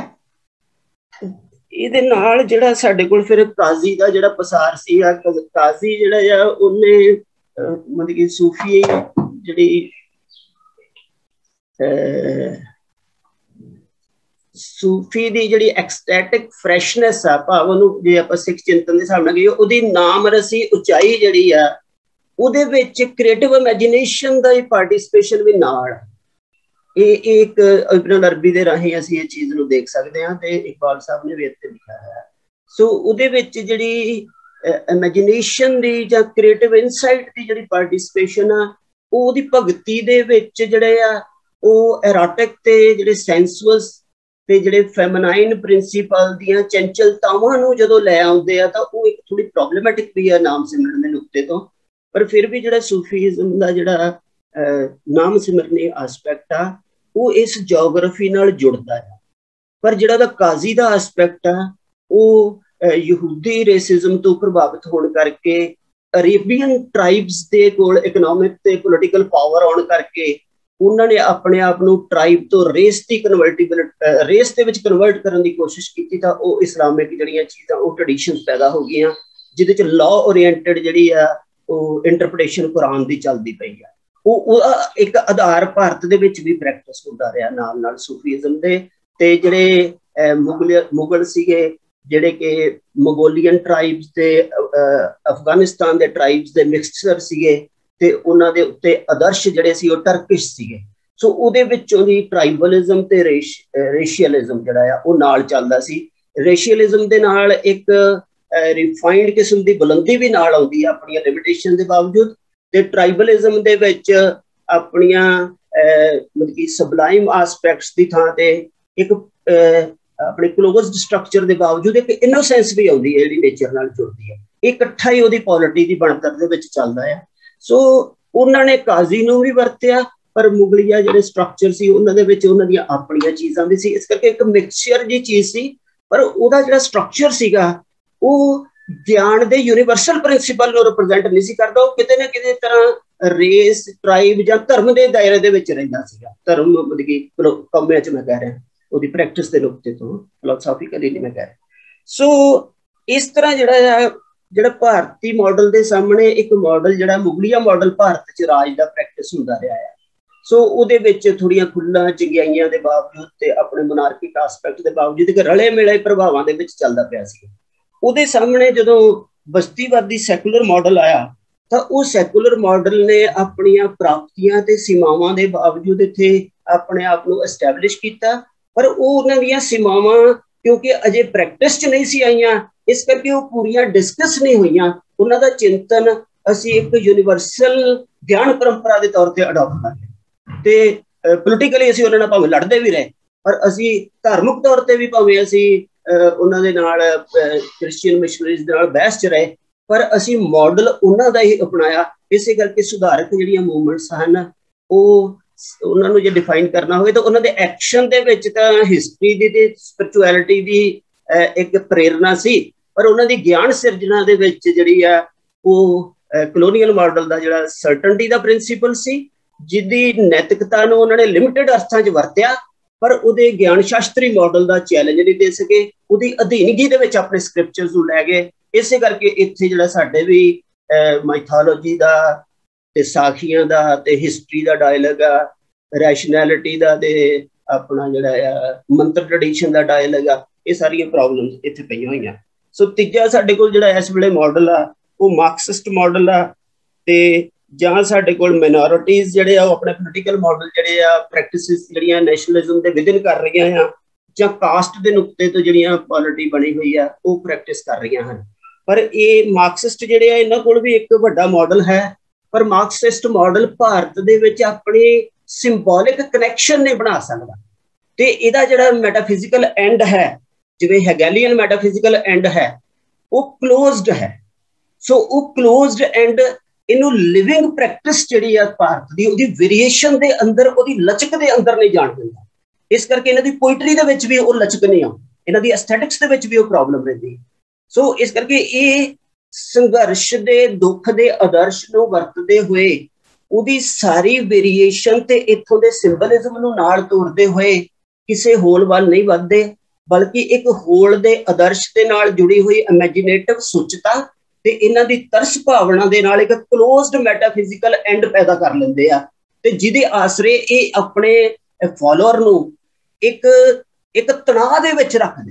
ਇਹਦੇ ਨਾਲ ਜਿਹੜਾ ਸਾਡੇ ਕੋਲ ਫਿਰ ਕਾਜ਼ੀ ਦਾ ਜਿਹੜਾ ਪਸਾਰ ਸੀ, ਆ ਕਾਜ਼ੀ ਜਿਹੜਾ ਆ ਉਹਨੇ ਮਤਲਬ ਕਿ ਸੂਫੀ ਜਿਹੜੀ ਸੂਫੀ ਦੀ ਜਿਹੜੀ ਐਕਸਟੈਟਿਕ ਫਰੈਸ਼ਨੈਸ ਆ, ਭਾਵ ਉਹਨੂੰ ਜੇ ਆਪਾਂ ਸਿੱਖ ਚਿੰਤਨ ਦੇ ਹਿਸਾਬ ਨਾਲ ਕਹੀਏ, ਉਹਦੀ ਨਾਮ ਰਸੀ ਉਚਾਈ ਜਿਹੜੀ ਆ, ਉਹਦੇ ਵਿੱਚ ਕ੍ਰੀਏਟਿਵ ਇਮੈਜਿਨੇਸ਼ਨ ਦਾ ਹੀ ਪਾਰਟੀਸਪੇਸ਼ਨ ਵੀ ਨਾਲ। ਇਹ ਇੱਕ ਇਬਨ ਅਰਬੀ ਦੇ ਰਾਹੀਂ ਅਸੀਂ ਇਹ ਚੀਜ਼ ਨੂੰ ਦੇਖ ਸਕਦੇ ਹਾਂ, ਤੇ ਇਕਬਾਲ ਸਾਹਿਬ ਨੇ ਵੀ ਇੱਥੇ ਲਿਖਿਆ ਹੈ। ਸੋ ਉਹਦੇ ਵਿੱਚ ਜਿਹੜੀ ਇਮੈਜਿਨੇਸ਼ਨ ਦੀ ਜਾਂ ਕ੍ਰੀਏਟਿਵ ਇਨਸਾਈਟ ਦੀ ਜਿਹੜੀ ਪਾਰਟੀਸਪੇਸ਼ਨ ਆ, ਉਹ ਉਹਦੀ ਭਗਤੀ ਦੇ ਵਿੱਚ ਜਿਹੜੇ ਆ ਉਹ ਐਰੋਟਿਕ ਤੇ ਜਿਹੜੇ ਸੈਂਸੂਅਸ ਤੇ ਜਿਹੜੇ ਫੈਮਨਾਈਨ ਪ੍ਰਿੰਸੀਪਲ ਦੀਆਂ ਚੰਚਲਤਾਵਾਂ ਨੂੰ ਜਦੋਂ ਲੈ ਆਉਂਦੇ ਆ, ਤਾਂ ਉਹ ਇੱਕ ਥੋੜੀ ਪ੍ਰੋਬਲਮੈਟਿਕ ਵੀ ਆ ਨਾਮ ਸਿਮਰਨ ਦੇ ਨੁਕਤੇ ਤੋਂ। ਪਰ ਫਿਰ ਵੀ ਜਿਹੜਾ ਸੂਫੀਜ਼ਮ ਦਾ ਜਿਹੜਾ ਨਾਮ ਸਿਮਰਨੀ ਆਸਪੈਕਟ ਆ, ਉਹ ਇਸ ਜਿਓਗ੍ਰਾਫੀ ਨਾਲ ਜੁੜਦਾ ਹੈ। ਪਰ ਜਿਹੜਾ ਦਾ ਕਾਜ਼ੀ ਦਾ ਆਸਪੈਕਟ ਆ, ਉਹ ਯਹੂਦੀ ਰੇਸਿਜ਼ਮ ਤੋਂ ਪ੍ਰਭਾਵਿਤ ਹੋਣ ਕਰਕੇ, ਅਰੇਬੀਅਨ ਟ੍ਰਾਈਬਸ ਦੇ ਕੋਲ ਇਕਨੋਮਿਕ ਤੇ ਪੋਲੀਟੀਕਲ ਪਾਵਰ ਆਉਣ ਕਰਕੇ, ਉਹਨਾਂ ਨੇ ਆਪਣੇ ਆਪ ਨੂੰ ਟ੍ਰਾਈਬ ਤੋਂ ਰੇਸ ਦੀ ਕਨਵਰਟੀਬਲ ਰੇਸ ਦੇ ਵਿੱਚ ਕਨਵਰਟ ਕਰਨ ਦੀ ਕੋਸ਼ਿਸ਼ ਕੀਤੀ, ਤਾਂ ਉਹ ਇਸਲਾਮਿਕ ਜਿਹੜੀਆਂ ਚੀਜ਼ਾਂ, ਉਹ ਟ੍ਰੈਡੀਸ਼ਨਸ ਪੈਦਾ ਹੋ ਗਈਆਂ, ਜਿਹਦੇ 'ਚ ਲਾਅ ਓਰੀਐਂਟਡ ਜਿਹੜੀ ਆ ਉਹ ਇੰਟਰਪ੍ਰੀਟੇਸ਼ਨ ਕੁਰਾਨ ਦੀ ਚੱਲਦੀ ਪਈ ਆ। ਉਹ ਉਹਦਾ ਇੱਕ ਆਧਾਰ ਭਾਰਤ ਦੇ ਵਿੱਚ ਵੀ ਪ੍ਰੈਕਟਿਸ ਹੁੰਦਾ ਰਿਹਾ ਨਾਲ ਨਾਲ ਸੂਫੀਜ਼ਮ ਦੇ। ਤੇ ਜਿਹੜੇ ਮੁਗਲ ਮੁਗਲ ਸੀਗੇ, ਜਿਹੜੇ ਕਿ ਮੰਗੋਲੀਅਨ ਟ੍ਰਾਈਬਸ ਦੇ, ਅਫਗਾਨਿਸਤਾਨ ਦੇ ਟ੍ਰਾਈਬਸ ਦੇ ਮਿਕਸਚਰ ਸੀਗੇ, ਤੇ ਉਹਨਾਂ ਦੇ ਉੱਤੇ ਆਦਰਸ਼ ਜਿਹੜੇ ਸੀ ਉਹ ਟਰਕਿਸ਼ ਸੀਗੇ। ਸੋ ਉਹਦੇ ਵਿੱਚੋਂ ਦੀ ਟ੍ਰਾਈਬਲਿਜ਼ਮ ਤੇ ਰੇਸ਼ੀਅਲਿਜ਼ਮ ਜਿਹੜਾ ਆ ਉਹ ਨਾਲ ਚੱਲਦਾ ਸੀ। ਰੇਸ਼ੀਅਲਿਜ਼ਮ ਦੇ ਨਾਲ ਇੱਕ ਰਿਫਾਈਨਡ ਕਿਸਮ ਦੀ ਬੁਲੰਦੀ ਵੀ ਨਾਲ ਆਉਂਦੀ ਆ ਆਪਣੀਆਂ ਲਿਮਿਟੇਸ਼ਨ ਦੇ ਬਾਵਜੂਦ, ਤੇ ਟ੍ਰਾਈਬਲਿਜ਼ਮ ਦੇ ਵਿੱਚ ਆਪਣੀਆਂ ਮਤਲਬ ਕਿ ਸਬਲਾਈਮ ਆਸਪੈਕਟਸ ਦੀ ਥਾਂ ਤੇ ਇੱਕ ਆਪਣੇ ਕਲੋਜ਼ਡ ਸਟਰਕਚਰ ਦੇ ਬਾਵਜੂਦ ਇੱਕ ਇਨੋਸੈਂਸ ਵੀ ਆਉਂਦੀ ਹੈ ਜਿਹੜੀ ਨੇਚਰ ਨਾਲ ਜੁੜਦੀ ਹੈ। ਇਹ ਇਕੱਠਾ ਹੀ ਉਹਦੀ ਪੋਲਿਟੀ ਦੀ ਬਣਤਰ ਦੇ ਵਿੱਚ ਚੱਲਦਾ ਹੈ। ਸੋ ਉਹਨਾਂ ਨੇ ਕਾਜ਼ੀ ਨੂੰ ਵੀ ਵਰਤਿਆ, ਪਰ ਮੁਗਲੀਆ ਜਿਹੜੇ ਸਟਰਕਚਰ ਸੀ ਉਹਨਾਂ ਦੇ ਵਿੱਚ ਉਹਨਾਂ ਦੀਆਂ ਆਪਣੀਆਂ ਚੀਜ਼ਾਂ ਵੀ ਸੀ। ਇਸ ਕਰਕੇ ਇੱਕ ਮਿਕਸਚਰ ਜੀ ਚੀਜ਼ ਸੀ, ਪਰ ਉਹਦਾ ਜਿਹੜਾ ਸਟਰਕਚਰ ਸੀਗਾ ਉਹ ਗਿਆਨ ਦੇ ਯੂਨੀਵਰਸਲ ਪ੍ਰਿੰਸੀਪਲ ਨੂੰ ਰਿਪਰੈਜ਼ੈਂਟ ਨਹੀਂ ਸੀ ਕਰਦਾ। ਉਹ ਕਿਤੇ ਨਾ ਕਿਤੇ ਤਰ੍ਹਾਂ ਰੇਸ, ਟ੍ਰਾਈਬ ਜਾਂ ਧਰਮ ਦੇ ਦਾਇਰੇ ਦੇ ਵਿੱਚ ਰਹਿੰਦਾ ਸੀਗਾ। ਧਰਮ ਮਤਲਬ ਕਿ ਕੌਮਿਆਂ 'ਚ ਮੈਂ ਕਹਿ ਰਿਹਾ, ਉਹਦੀ ਪ੍ਰੈਕਟਿਸ ਦੇ ਨੁਕਤੇ ਤੋਂ, ਫਿਲਾਸਫੀਕਲੀ ਨਹੀਂ ਮੈਂ ਕਹਿ ਰਿਹਾ। ਸੋ ਇਸ ਤਰ੍ਹਾਂ ਜਿਹੜਾ ਆ ਜਿਹੜਾ ਭਾਰਤੀ ਮਾਡਲ ਦੇ ਸਾਹਮਣੇ ਇੱਕ ਮਾਡਲ ਜਿਹੜਾ ਮੁਗਲੀਆ ਮਾਡਲ ਭਾਰਤ 'ਚ ਰਾਜ ਦਾ ਪ੍ਰੈਕਟਿਸ ਹੁੰਦਾ ਰਿਹਾ ਹੈ। ਸੋ ਉਹਦੇ ਵਿੱਚ ਥੋੜ੍ਹੀਆਂ ਖੁੱਲ੍ਹਾਂ ਚੰਗਿਆਈਆਂ ਦੇ ਬਾਵਜੂਦ ਤੇ ਆਪਣੇ ਮੋਨਾਰਕਿਕ ਆਸਪੈਕਟ ਦੇ ਬਾਵਜੂਦ ਇੱਕ ਰਲੇ ਮਿਲੇ ਪ੍ਰਭਾਵਾਂ ਦੇ ਵਿੱਚ ਚੱਲਦਾ ਪਿਆ ਸੀ। ਉਹਦੇ ਸਾਹਮਣੇ ਜਦੋਂ ਬਸਤੀਵਾਦੀ ਸੈਕੂਲਰ ਮਾਡਲ ਆਇਆ ਤਾਂ ਉਹ ਸੈਕੂਲਰ ਮਾਡਲ ਨੇ ਆਪਣੀਆਂ ਪ੍ਰਾਪਤੀਆਂ ਤੇ ਸੀਮਾਵਾਂ ਦੇ ਬਾਵਜੂਦ ਇੱਥੇ ਆਪਣੇ ਆਪ ਨੂੰ ਐਸਟੈਬਲਿਸ਼ ਕੀਤਾ, ਪਰ ਉਹ ਉਹਨਾਂ ਦੀਆਂ ਸੀਮਾਵਾਂ ਕਿਉਂਕਿ ਅਜੇ ਪ੍ਰੈਕਟਿਸ 'ਚ ਨਹੀਂ ਸੀ ਆਈਆਂ, ਇਸ ਕਰਕੇ ਉਹ ਪੂਰੀਆਂ ਡਿਸਕਸ ਨਹੀਂ ਹੋਈਆਂ। ਉਹਨਾਂ ਦਾ ਚਿੰਤਨ ਅਸੀਂ ਇੱਕ ਯੂਨੀਵਰਸਲ ਗਿਆਨ ਪਰੰਪਰਾ ਦੇ ਤੌਰ ਤੇ ਅਡਾਪਟ ਕਰ ਲਿਆ ਤੇ ਪੋਲੀਟੀਕਲੀ ਅਸੀਂ ਉਹਨਾਂ ਨਾਲ ਭਾਵੇਂ ਲੜਦੇ ਵੀ ਰਹੇ, ਪਰ ਅਸੀਂ ਧਾਰਮਿਕ ਤੌਰ ਤੇ ਵੀ ਭਾਵੇਂ ਅਸੀਂ ਉਹਨਾਂ ਦੇ ਨਾਲ ਕ੍ਰਿਸਚੀਅਨ ਮਿਸ਼ਨਰੀਜ਼ ਦੇ ਨਾਲ ਬਹਿਸ 'ਚ ਰਹੇ, ਪਰ ਅਸੀਂ ਮਾਡਲ ਉਹਨਾਂ ਦਾ ਹੀ ਅਪਣਾਇਆ। ਇਸੇ ਕਰਕੇ ਸੁਧਾਰਕ ਜਿਹੜੀਆਂ ਮੂਵਮੈਂਟਸ ਹਨ ਉਹ ਉਹਨਾਂ ਨੂੰ ਜੇ ਡਿਫਾਈਨ ਕਰਨਾ ਹੋਵੇ ਤਾਂ ਉਹਨਾਂ ਦੇ ਐਕਸ਼ਨ ਦੇ ਵਿੱਚ ਤਾਂ ਹਿਸਟਰੀ ਦੀ ਤੇ ਸਪਿਰਚੁਅਲਿਟੀ ਦੀ ਇੱਕ ਪ੍ਰੇਰਨਾ ਸੀ, ਪਰ ਉਹਨਾਂ ਦੀ ਗਿਆਨ ਸਿਰਜਣਾ ਦੇ ਵਿੱਚ ਜਿਹੜੀ ਆ ਉਹ ਕਲੋਨੀਅਲ ਮਾਡਲ ਦਾ ਜਿਹੜਾ ਸਰਟਨਟੀ ਦਾ ਪ੍ਰਿੰਸੀਪਲ ਸੀ, ਜਿਹਦੀ ਨੈਤਿਕਤਾ ਨੂੰ ਉਹਨਾਂ ਨੇ ਲਿਮਿਟਡ ਅਰਥਾਂ 'ਚ ਵਰਤਿਆ, ਪਰ ਉਹਦੇ ਗਿਆਨ ਸ਼ਾਸਤਰੀ ਮਾਡਲ ਦਾ ਚੈਲੰਜ ਨਹੀਂ ਦੇ ਸਕੇ। ਉਹਦੀ ਅਧੀਨਗੀ ਦੇ ਵਿੱਚ ਆਪਣੇ ਸਕ੍ਰਿਪਚਰਸ ਨੂੰ ਲੈ ਗਏ। ਇਸੇ ਕਰਕੇ ਇੱਥੇ ਜਿਹੜਾ ਸਾਡੇ ਵੀ ਮਾਈਥੋਲੋਜੀ ਦਾ ਤੇ ਸਾਖੀਆਂ ਦਾ ਤੇ ਹਿਸਟਰੀ ਦਾ ਡਾਇਲੌਗ ਆ, ਰੈਸ਼ਨੈਲਿਟੀ ਦਾ ਤੇ ਆਪਣਾ ਜਿਹੜਾ ਆ ਮੰਤਰ ਟ੍ਰੈਡੀਸ਼ਨ ਦਾ ਡਾਇਲੌਗ ਆ, ਇਹ ਸਾਰੀਆਂ ਪ੍ਰੋਬਲਮਸ ਇੱਥੇ ਪਈਆਂ ਹੋਈਆਂ। ਸੋ ਤੀਜਾ ਸਾਡੇ ਕੋਲ ਜਿਹੜਾ ਇਸ ਵੇਲੇ ਮਾਡਲ ਆ ਉਹ ਮਾਰਕਸਿਸਟ ਮਾਡਲ ਆ, ਤੇ ਜਾਂ ਸਾਡੇ ਕੋਲ ਮਾਈਨੋਰਿਟੀਜ਼ ਜਿਹੜੇ ਆ ਉਹ ਆਪਣੇ ਪੋਲੀਟੀਕਲ ਮਾਡਲ ਜਿਹੜੇ ਆ ਪ੍ਰੈਕਟਿਸਿਸ ਜਿਹੜੀਆਂ ਨੈਸ਼ਨਲਿਜ਼ਮ ਦੇ ਵਿਦਿਨ ਕਰ ਰਹੀਆਂ ਆ, ਜਾਂ ਕਾਸਟ ਦੇ ਨੁਕਤੇ ਤੋਂ ਜਿਹੜੀਆਂ ਪੋਲਿਟੀ ਬਣੀ ਹੋਈ ਆ ਉਹ ਪ੍ਰੈਕਟਿਸ ਕਰ ਰਹੀਆਂ ਹਨ। ਪਰ ਇਹ ਮਾਰਕਸਿਸਟ ਜਿਹੜੇ ਆ ਇਹਨਾਂ ਕੋਲ ਵੀ ਇੱਕ ਵੱਡਾ ਮਾਡਲ ਹੈ, ਪਰ ਮਾਰਕਸਿਸਟ ਮਾਡਲ ਭਾਰਤ ਦੇ ਵਿੱਚ ਆਪਣੀ ਸਿੰਬੋਲਿਕ ਕਨੈਕਸ਼ਨ ਨਹੀਂ ਬਣਾ ਸਕਦਾ, ਤੇ ਇਹਦਾ ਜਿਹੜਾ ਮੈਟਾਫਿਜ਼ੀਕਲ ਐਂਡ ਹੈ, ਜਿਵੇਂ ਹੈਗੈਲੀਅਨ ਮੈਟਾਫਿਜ਼ੀਕਲ ਐਂਡ ਹੈ, ਉਹ ਕਲੋਜ਼ਡ ਹੈ। ਸੋ ਉਹ ਕਲੋਜ਼ਡ ਐਂਡ ਇਹਨੂੰ ਲਿਵਿੰਗ ਪ੍ਰੈਕਟਿਸ ਜਿਹੜੀ ਆ ਭਾਰਤ ਦੀ, ਉਹਦੀ ਵੇਰੀਏਸ਼ਨ ਦੇ ਅੰਦਰ, ਉਹਦੀ ਲਚਕ ਦੇ ਅੰਦਰ ਨਹੀਂ ਜਾਣ ਦਿੰਦਾ। ਇਸ ਕਰਕੇ ਇਹਨਾਂ ਦੀ ਪੋਇਟਰੀ ਦੇ ਵਿੱਚ ਵੀ ਉਹ ਲਚਕ ਨਹੀਂ ਆਉਂਦੀ, ਇਹਨਾਂ ਦੀ ਐਸਥੈਟਿਕਸ ਦੇ ਵਿੱਚ ਵੀ ਉਹ ਪ੍ਰੋਬਲਮ ਰਹਿੰਦੀ। ਸੋ ਇਸ ਕਰਕੇ ਇਹ ਸੰਘਰਸ਼ ਦੇ ਦੁੱਖ ਦੇ ਆਦਰਸ਼ ਨੂੰ ਵਰਤਦੇ ਹੋਏ ਉਹਦੀ ਸਾਰੀ ਵੇਰੀਏਸ਼ਨ ਤੇ ਇੱਥੋਂ ਦੇ ਸਿੰਬਲਿਜ਼ਮ ਨੂੰ ਨਾਲ ਤੋੜਦੇ ਹੋਏ ਕਿਸੇ ਹੋਲ ਵੱਲ ਨਹੀਂ ਵੱਧਦੇ, ਬਲਕਿ ਇੱਕ ਹੋਲ ਦੇ ਆਦਰਸ਼ ਦੇ ਨਾਲ ਜੁੜੀ ਹੋਈ ਇਮੈਜੀਨੇਟਿਵ ਸੁਚਤਾ ਤੇ ਇਹਨਾਂ ਦੀ ਤਰਸ ਭਾਵਨਾ ਦੇ ਨਾਲ ਇੱਕ ਕਲੋਜ਼ਡ ਮੈਟਾਫਿਜ਼ੀਕਲ ਐਂਡ ਪੈਦਾ ਕਰ ਲੈਂਦੇ ਆ, ਤੇ ਜਿਹਦੇ ਆਸਰੇ ਇਹ ਆਪਣੇ ਫਾਲੋਅਰ ਨੂੰ ਇੱਕ ਇੱਕ ਤਣਾਅ ਦੇ ਵਿੱਚ ਰੱਖਦੇ।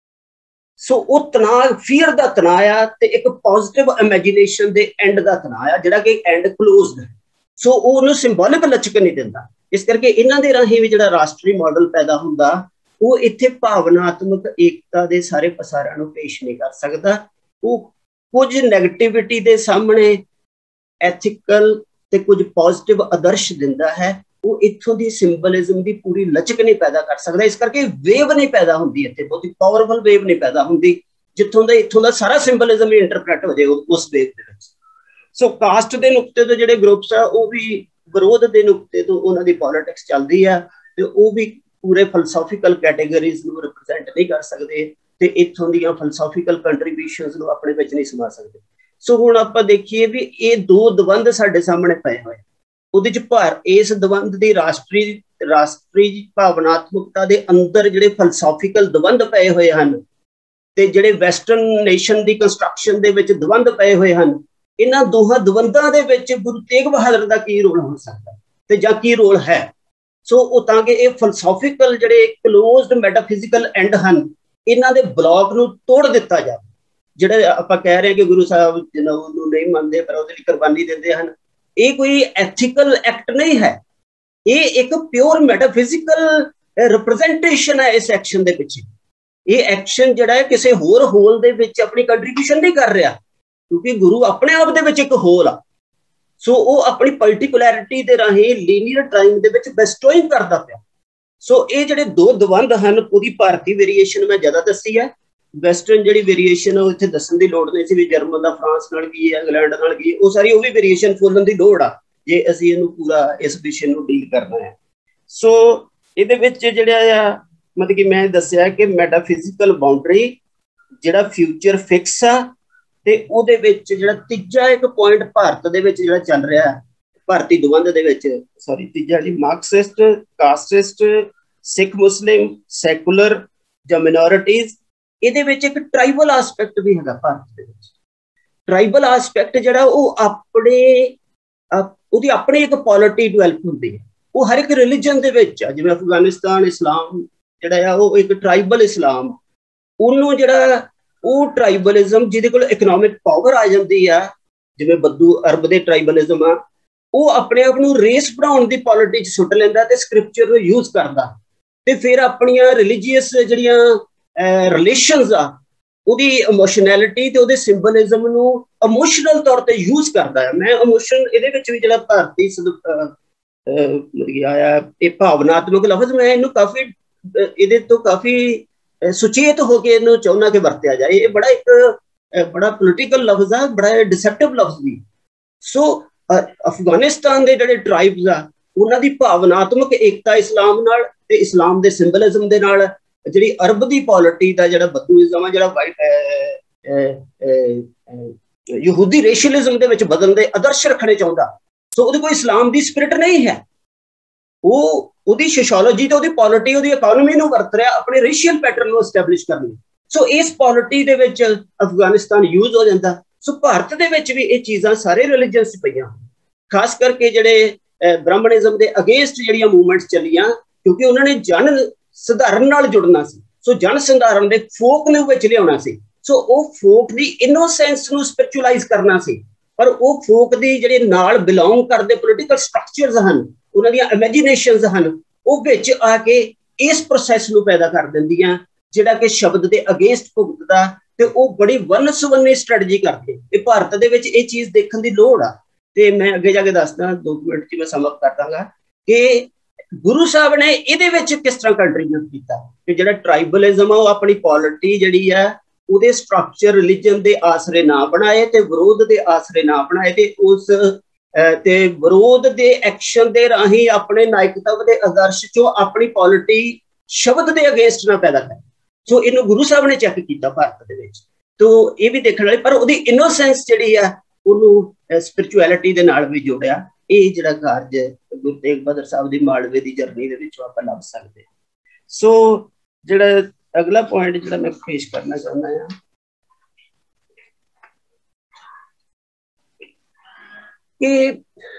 ਸੋ ਉਹ ਤਣਾਅ ਫੀਅਰ ਦਾ ਤਣਾਅ ਆ ਤੇ ਇੱਕ ਪੋਜ਼ਿਟਿਵ ਇਮੈਜੀਨੇਸ਼ਨ ਦੇ ਐਂਡ ਦਾ ਤਣਾਅ ਆ, ਜਿਹੜਾ ਕਿ ਐਂਡ ਕਲੋਜ਼ਡ ਹੈ। ਸੋ ਉਹ ਉਹਨੂੰ ਸਿੰਬੋਲਿਕ ਲਚਕ ਨਹੀਂ ਦਿੰਦਾ। ਇਸ ਕਰਕੇ ਇਹਨਾਂ ਦੇ ਰਾਹੀਂ ਵੀ ਜਿਹੜਾ ਰਾਸ਼ਟਰੀ ਮਾਡਲ ਪੈਦਾ ਹੁੰਦਾ ਉਹ ਇੱਥੇ ਭਾਵਨਾਤਮਕ ਏਕਤਾ ਦੇ ਸਾਰੇ ਪਸਾਰਾਂ ਨੂੰ ਪੇਸ਼ ਨਹੀਂ ਕਰ ਸਕਦਾ। ਉਹ ਕੁਝ ਨੈਗੇਟਿਵਿਟੀ ਦੇ ਸਾਹਮਣੇ ਐਥੀਕਲ ਤੇ ਕੁਝ ਪੋਜ਼ਿਟਿਵ ਆਦਰਸ਼ ਦਿੰਦਾ ਹੈ, ਉਹ ਇੱਥੋਂ ਦੀ ਸਿੰਬਲਿਜ਼ਮ ਦੀ ਪੂਰੀ ਲਚਕ ਨਹੀਂ ਪੈਦਾ ਕਰ ਸਕਦਾ। ਇਸ ਕਰਕੇ ਵੇਵ ਨਹੀਂ ਪੈਦਾ ਹੁੰਦੀ ਇੱਥੇ, ਬਹੁਤੀ ਪਾਵਰਫੁਲ ਵੇਵ ਨਹੀਂ ਪੈਦਾ ਹੁੰਦੀ, ਜਿੱਥੋਂ ਦਾ ਇੱਥੋਂ ਦਾ ਸਾਰਾ ਸਿੰਬਲਿਜ਼ਮ ਹੀ ਇੰਟਰਪ੍ਰੈਟ ਹੋ ਜਾਏ ਉਸ ਵੇਵ ਦੇ ਵਿੱਚ। ਸੋ ਕਾਸਟ ਦੇ ਨੁਕਤੇ ਤੋਂ ਜਿਹੜੇ ਗਰੁੱਪਸ ਆ ਉਹ ਵੀ ਵਿਰੋਧ ਦੇ ਨੁਕਤੇ ਤੋਂ ਉਹਨਾਂ ਦੀ ਪੋਲਿਟਿਕਸ ਚੱਲਦੀ ਆ, ਤੇ ਉਹ ਵੀ ਪੂਰੇ ਫਿਲਸਫੀਕਲ ਕੈਟੇਗਰੀਜ਼ ਨੂੰ ਰਿਪਰੈਜ਼ੈਂਟ ਨਹੀਂ ਕਰ ਸਕਦੇ ਤੇ ਇੱਥੋਂ ਦੀਆਂ ਫਿਲਸਫੀਕਲ ਕੰਟਰੀਬਿਊਸ਼ਨਸ ਨੂੰ ਆਪਣੇ ਵਿੱਚ ਨਹੀਂ ਸਮਾ ਸਕਦੇ। ਸੋ ਹੁਣ ਆਪਾਂ ਦੇਖੀਏ ਵੀ ਇਹ ਦੋ ਦਵੰਦ ਸਾਡੇ ਸਾਹਮਣੇ ਪਏ ਹੋਏ, ਉਹਦੇ ਚ ਭਾਰ ਇਸ ਦਵੰਦ ਦੀ ਰਾਸ਼ਟਰੀ ਰਾਸ਼ਟਰੀ ਭਾਵਨਾਤਮਕਤਾ ਦੇ ਅੰਦਰ ਜਿਹੜੇ ਫਿਲਸਫੀਕਲ ਦਵੰਦ ਪਏ ਹੋਏ ਹਨ, ਤੇ ਜਿਹੜੇ ਵੈਸਟਰਨ ਨੇਸ਼ਨ ਦੀ ਕੰਸਟਰਕਸ਼ਨ ਦੇ ਵਿੱਚ ਦਵੰਦ ਪਏ ਹੋਏ ਹਨ, ਇਹਨਾਂ ਦੋਹਾਂ ਦਵੰਦਾਂ ਦੇ ਵਿੱਚ ਗੁਰੂ ਤੇਗ ਬਹਾਦਰ ਦਾ ਕੀ ਰੋਲ ਹੋ ਸਕਦਾ ਤੇ ਜਾਂ ਕੀ ਰੋਲ ਹੈ। ਸੋ ਉਹ ਤਾਂ ਕਿ ਇਹ ਫਿਲਸਫੀਕਲ ਜਿਹੜੇ ਕਲੋਜ਼ਡ ਮੈਟਾਫਿਜ਼ੀਕਲ ਐਂਡ ਹਨ, ਇਹਨਾਂ ਦੇ ਬਲੌਕ ਨੂੰ ਤੋੜ ਦਿੱਤਾ ਜਾਵੇ। ਜਿਹੜੇ ਆਪਾਂ ਕਹਿ ਰਹੇ ਕਿ ਗੁਰੂ ਸਾਹਿਬ ਜਨੌਰ ਨੂੰ ਨਹੀਂ ਮੰਨਦੇ ਪਰ ਉਹਦੇ ਲਈ ਕੁਰਬਾਨੀ ਦਿੰਦੇ ਹਨ, ਇਹ ਕੋਈ ਐਥੀਕਲ ਐਕਟ ਨਹੀਂ ਹੈ, ਇਹ ਇੱਕ ਪਿਓਰ ਮੈਟਾਫਿਜ਼ੀਕਲ ਰਿਪਰੈਜ਼ੈਂਟੇਸ਼ਨ ਹੈ ਇਸ ਐਕਸ਼ਨ ਦੇ ਪਿੱਛੇ। ਇਹ ਐਕਸ਼ਨ ਜਿਹੜਾ ਹੈ ਕਿਸੇ ਹੋਰ ਹੋਲ ਦੇ ਵਿੱਚ ਆਪਣੀ ਕੰਟਰੀਬਿਊਸ਼ਨ ਨਹੀਂ ਕਰ ਰਿਹਾ, ਕਿਉਂਕਿ ਗੁਰੂ ਆਪਣੇ ਆਪ ਦੇ ਵਿੱਚ ਇੱਕ ਹੋਲ ਆ। ਸੋ ਉਹ ਆਪਣੀ ਪਰਟੀਕੁਲੈਰਿਟੀ ਦੇ ਰਾਹੀਂ ਲੀਨੀਅਰ ਟਾਈਮ ਦੇ ਵਿੱਚ ਬੈਸਟੋਇੰਗ ਕਰਦਾ ਪਿਆ। ਸੋ ਇਹ ਜਿਹੜੇ ਦੋ ਦਵੰਦ ਹਨ, ਉਹਦੀ ਭਾਰਤੀ ਵੇਰੀਏਸ਼ਨ ਮੈਂ ਜ਼ਿਆਦਾ ਦੱਸੀ ਹੈ, ਵੈਸਟਰਨ ਜਿਹੜੀ ਵੇਰੀਏਸ਼ਨ ਉਹ ਇੱਥੇ ਦੱਸਣ ਦੀ ਲੋੜ ਨਹੀਂ ਸੀ ਵੀ ਜਰਮਨ ਦਾ ਫਰਾਂਸ ਨਾਲ ਕੀ ਹੈ, ਇੰਗਲੈਂਡ ਨਾਲ ਕੀ ਹੈ, ਉਹ ਸਾਰੀ ਉਹ ਵੀ ਵੇਰੀਏਸ਼ਨ ਖੋਲਣ ਦੀ ਲੋੜ ਆ ਜੇ ਅਸੀਂ ਇਹਨੂੰ ਪੂਰਾ ਇਸ ਵਿਸ਼ੇ ਨੂੰ ਡੀਲ ਕਰਨਾ ਹੈ। ਸੋ ਇਹਦੇ ਵਿੱਚ ਜਿਹੜਾ ਆ ਮਤਲਬ ਕਿ ਮੈਂ ਦੱਸਿਆ ਕਿ ਮੈਟਾਫਿਜ਼ੀਕਲ ਬਾਉਂਡਰੀ ਜਿਹੜਾ ਫਿਊਚਰ ਫਿਕਸ ਆ, ਤੇ ਉਹਦੇ ਵਿੱਚ ਜਿਹੜਾ ਤੀਜਾ ਇੱਕ ਪੁਆਇੰਟ ਭਾਰਤ ਦੇ ਵਿੱਚ ਜਿਹੜਾ ਚੱਲ ਰਿਹਾ ਭਾਰਤੀ ਦਵੰਦ ਦੇ ਵਿੱਚ, ਸੌਰੀ ਤੀਜਾ ਜੀ Marxist, casteist, Sikh Muslim secular ਜਾਂ ਮਿਨੋਰਿਟੀਜ਼, ਇਹਦੇ ਵਿੱਚ ਇੱਕ ਟਰਾਈਬਲ ਆਸਪੈਕਟ ਵੀ ਹੈਗਾ ਭਾਰਤ ਦੇ ਵਿੱਚ। ਟਰਾਈਬਲ ਆਸਪੈਕਟ ਜਿਹੜਾ ਉਹ ਆਪਣੇ ਉਹਦੀ ਆਪਣੀ ਇੱਕ ਪੋਲਿਟੀ ਡਿਵੈਲਪ ਹੁੰਦੀ ਹੈ, ਉਹ ਹਰ ਇੱਕ ਰਿਲੀਜਨ ਦੇ ਵਿੱਚ ਆ। ਜਿਵੇਂ ਅਫਗਾਨਿਸਤਾਨ ਇਸਲਾਮ ਜਿਹੜਾ ਆ ਉਹ ਇੱਕ ਟਰਾਈਬਲ ਇਸਲਾਮ, ਉਹਨੂੰ ਜਿਹੜਾ ਉਹ ਟਰਾਈਬਲਿਜ਼ਮ ਜਿਹਦੇ ਕੋਲ ਇਕਨੋਮਿਕ ਪਾਵਰ ਆ ਜਾਂਦੀ ਆ, ਜਿਵੇਂ ਬੱਦੂ ਅਰਬ ਦੇ ਟਰਾਈਬਲਿਜ਼ਮ ਆ, ਉਹ ਆਪਣੇ ਆਪ ਨੂੰ ਰੇਸ ਬਣਾਉਣ ਦੀ ਪੋਲਿਟੀ 'ਚ ਸੁੱਟ ਲੈਂਦਾ ਤੇ ਸਕ੍ਰਿਪਚਰ ਨੂੰ ਯੂਜ਼ ਕਰਦਾ, ਤੇ ਫਿਰ ਆਪਣੀਆਂ ਰਿਲੀਜੀਅਸ ਜਿਹੜੀਆਂ ਰਿਲੇਸ਼ਨਸ ਆ ਉਹਦੀ ਇਮੋਸ਼ਨੈਲਿਟੀ ਤੇ ਉਹਦੇ ਸਿੰਬਲਿਜ਼ਮ ਨੂੰ ਇਮੋਸ਼ਨਲ ਤੌਰ ਤੇ ਯੂਜ਼ ਕਰਦਾ ਹੈ। ਮੈਂ ਇਮੋਸ਼ਨ ਇਹਦੇ ਵਿੱਚ ਵੀ ਜਿਹੜਾ ਭਾਰਤੀ ਮਤਲਬ ਆਇਆ ਇਹ ਭਾਵਨਾਤਮਕ ਲਫ਼ਜ਼, ਮੈਂ ਇਹਨੂੰ ਕਾਫੀ ਇਹਦੇ ਤੋਂ ਕਾਫੀ ਸੁਚੇਤ ਹੋ ਕੇ ਇਹਨੂੰ ਚਾਹੁੰਦਾ ਕਿ ਵਰਤਿਆ ਜਾਏ। ਇਹ ਬੜਾ ਇੱਕ ਬੜਾ ਪੋਲੀਟੀਕਲ ਲਫ਼ਜ਼ ਆ, ਬੜਾ ਡਿਸੈਪਟਿਵ ਲਫ਼ਜ਼ ਵੀ। ਸੋ ਅਫਗਾਨਿਸਤਾਨ ਦੇ ਜਿਹੜੇ ਟਰਾਈਬਸ ਆ ਉਹਨਾਂ ਦੀ ਭਾਵਨਾਤਮਕ ਏਕਤਾ ਇਸਲਾਮ ਨਾਲ ਤੇ ਇਸਲਾਮ ਦੇ ਸਿੰਬਲਿਜ਼ਮ ਦੇ ਨਾਲ, ਜਿਹੜੀ ਅਰਬ ਦੀ ਪੋਲਿਟੀ ਦਾ ਜਿਹੜਾ ਬੱਦੂਇਜ਼ਮ ਆ, ਜਿਹੜਾ ਵਾਈਟ ਯਹੂਦੀ ਰੇਸ਼ੀਅਲਿਜ਼ਮ ਦੇ ਵਿੱਚ ਬਦਲਣ ਦੇ ਆਦਰਸ਼ ਰੱਖਣੇ ਚਾਹੁੰਦਾ, ਸੋ ਉਹਦੇ ਕੋਈ ਇਸਲਾਮ ਦੀ ਸਪਿਰਿਟ ਨਹੀਂ ਹੈ। ਉਹ ਉਹਦੀ ਸੋਸ਼ੀਓਲੋਜੀ ਤੇ ਉਹਦੀ ਪੋਲਿਟੀ, ਉਹਦੀ ਇਕਨੋਮੀ ਨੂੰ ਵਰਤ ਰਿਹਾ ਆਪਣੇ ਰੇਸ਼ੀਅਲ ਪੈਟਰਨ ਨੂੰ ਐਸਟੈਬਲਿਸ਼ ਕਰਨ ਲਈ। ਸੋ ਇਸ ਪੋਲਿਟੀ ਦੇ ਵਿੱਚ ਅਫਗਾਨਿਸਤਾਨ ਯੂਜ਼ ਹੋ ਜਾਂਦਾ। ਸੋ ਭਾਰਤ ਦੇ ਵਿੱਚ ਵੀ ਇਹ ਚੀਜ਼ਾਂ ਸਾਰੇ ਰਿਲੀਜਨਸ 'ਚ ਪਈਆਂ, ਖਾਸ ਕਰਕੇ ਜਿਹੜੇ ਬ੍ਰਾਹਮਣਿਜ਼ਮ ਦੇ ਅਗੇਂਸਟ ਜਿਹੜੀਆਂ ਮੂਵਮੈਂਟਸ ਚੱਲੀਆਂ, ਕਿਉਂਕਿ ਉਹਨਾਂ ਨੇ ਜਨ ਸਧਾਰਨ ਨਾਲ ਜੁੜਨਾ ਸੀ। ਸੋ ਜਨ ਸਧਾਰਨ ਦੇ ਫੋਕ ਨੂੰ ਵਿੱਚ ਲਿਆਉਣਾ ਸੀ। ਸੋ ਉਹ ਫੋਕ ਦੀ ਇਨੋਸੈਂਸ ਨੂੰ ਸਪਿਰਚੁਅਲਾਈਜ਼ ਕਰਨਾ ਸੀ, ਪਰ ਉਹ ਫੋਕ ਦੀ ਜਿਹੜੇ ਨਾਲ ਬਿਲੋਂਗ ਕਰਦੇ ਪੋਲੀਟੀਕਲ ਸਟਰਕਚਰਸ ਹਨ, ਉਹਨਾਂ ਦੀਆਂ ਇਮੈਜੀਨੇਸ਼ਨਸ ਹਨ, ਉਹ ਵਿੱਚ ਆ ਕੇ ਇਸ ਪ੍ਰੋਸੈਸ ਨੂੰ ਪੈਦਾ ਕਰ ਦਿੰਦੀਆਂ, ਜਿਹੜਾ ਕਿ ਸ਼ਬਦ ਦੇ ਅਗੇਂਸਟ ਭੁਗਤਦਾ, ਤੇ ਉਹ ਬੜੀ ਵੰਨ ਸੁਵੰਨੀ ਸਟ੍ਰੈਟਜੀ ਕਰਦੇ। ਇਹ ਭਾਰਤ ਦੇ ਵਿੱਚ ਇਹ ਚੀਜ਼ ਦੇਖਣ ਦੀ ਲੋੜ ਆ, ਤੇ ਮੈਂ ਅੱਗੇ ਜਾ ਕੇ ਦੱਸਦਾ, ਦੋ ਮਿੰਟ 'ਚ ਮੈਂ ਸਮਅਪ ਕਰ ਦਾਂਗਾ ਕਿ ਗੁਰੂ ਸਾਹਿਬ ਨੇ ਇਹਦੇ ਵਿੱਚ ਕਿਸ ਤਰ੍ਹਾਂ ਕੰਟਰੀਬਿਊਟ ਕੀਤਾ ਕਿ ਜਿਹੜਾ ਟਰਾਈਬਲਿਜ਼ਮ ਆ ਉਹ ਆਪਣੀ ਪੋਲਿਟੀ ਜਿਹੜੀ ਆ ਉਹਦੇ ਸਟਰਕਚਰ ਰਿਲੀਜਨ ਦੇ ਆਸਰੇ ਨਾ ਬਣਾਏ ਤੇ ਵਿਰੋਧ ਦੇ ਆਸਰੇ ਨਾ ਬਣਾਏ, ਤੇ ਉਸ ਤੇ ਵਿਰੋਧ ਦੇ ਐਕਸ਼ਨ ਦੇ ਰਾਹੀਂ ਆਪਣੇ ਨਾਇਕਤਵ ਦੇ ਆਦਰਸ਼ ਚੋਂ ਆਪਣੀ ਪੋਲਿਟੀ ਸ਼ਬਦ ਦੇ ਅਗੇਂਸਟ ਨਾ ਪੈਦਾ ਕਰੇ। ਸੋ ਇਹਨੂੰ ਗੁਰੂ ਸਾਹਿਬ ਨੇ ਚੈੱਕ ਕੀਤਾ ਭਾਰਤ ਦੇ ਵਿੱਚ, ਤੋ ਇਹ ਵੀ ਦੇਖਣ ਵਾਲੇ, ਪਰ ਉਹਦੀ ਇਨੋਸੈਂਸ ਜਿਹੜੀ ਆ ਉਹਨੂੰ ਸਪਿਰਚੁਅਲਿਟੀ ਦੇ ਨਾਲ ਵੀ ਜੋੜਿਆ। ਇਹ ਜਿਹੜਾ ਕਾਰਜ ਗੁਰੂ ਤੇਗ ਬਹਾਦਰ ਸਾਹਿਬ ਦੀ ਮਾਲਵੇ ਦੀ ਜਰਨੀ ਦੇ ਵਿੱਚੋਂ ਆਪਾਂ ਲੱਭ ਸਕਦੇ। ਸੋ ਜਿਹੜਾ ਅਗਲਾ ਪੁਆਇੰਟ ਜਿਹੜਾ ਮੈਂ ਪੇਸ਼ ਕਰਨਾ ਚਾਹੁੰਦਾ ਹਾਂ ਕਿ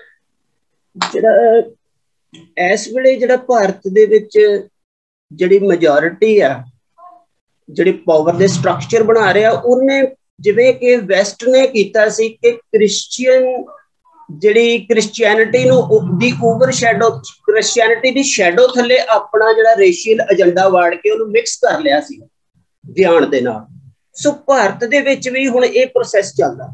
ਜਿਹੜਾ ਇਸ ਵੇਲੇ ਜਿਹੜਾ ਭਾਰਤ ਦੇ ਵਿੱਚ ਜਿਹੜੀ ਮੈਜੋਰਿਟੀ ਆ, ਜਿਹੜੇ ਪਾਵਰ ਦੇ ਸਟਰਕਚਰ ਬਣਾ ਰਿਹਾ, ਉਹਨੇ ਜਿਵੇਂ ਕਿ ਵੈਸਟ ਨੇ ਕੀਤਾ ਸੀ ਕਿ ਕ੍ਰਿਸਚੀਅਨ ਜਿਹੜੀ ਕ੍ਰਿਸਚੀਅਨਿਟੀ ਨੂੰ ਦੀ ਓਵਰ ਸ਼ੈਡੋ, ਕ੍ਰਿਸਚੀਅਨਿਟੀ ਦੀ ਸ਼ੈਡੋ ਥੱਲੇ ਆਪਣਾ ਜਿਹੜਾ ਰੇਸ਼ੀਅਲ ਏਜੰਡਾ ਵਾੜ ਕੇ ਉਹਨੂੰ ਮਿਕਸ ਕਰ ਲਿਆ ਸੀ ਗਿਆਨ ਦੇ ਨਾਲ। ਸੋ ਭਾਰਤ ਦੇ ਵਿੱਚ ਵੀ ਹੁਣ ਇਹ ਪ੍ਰੋਸੈਸ ਚੱਲਦਾ।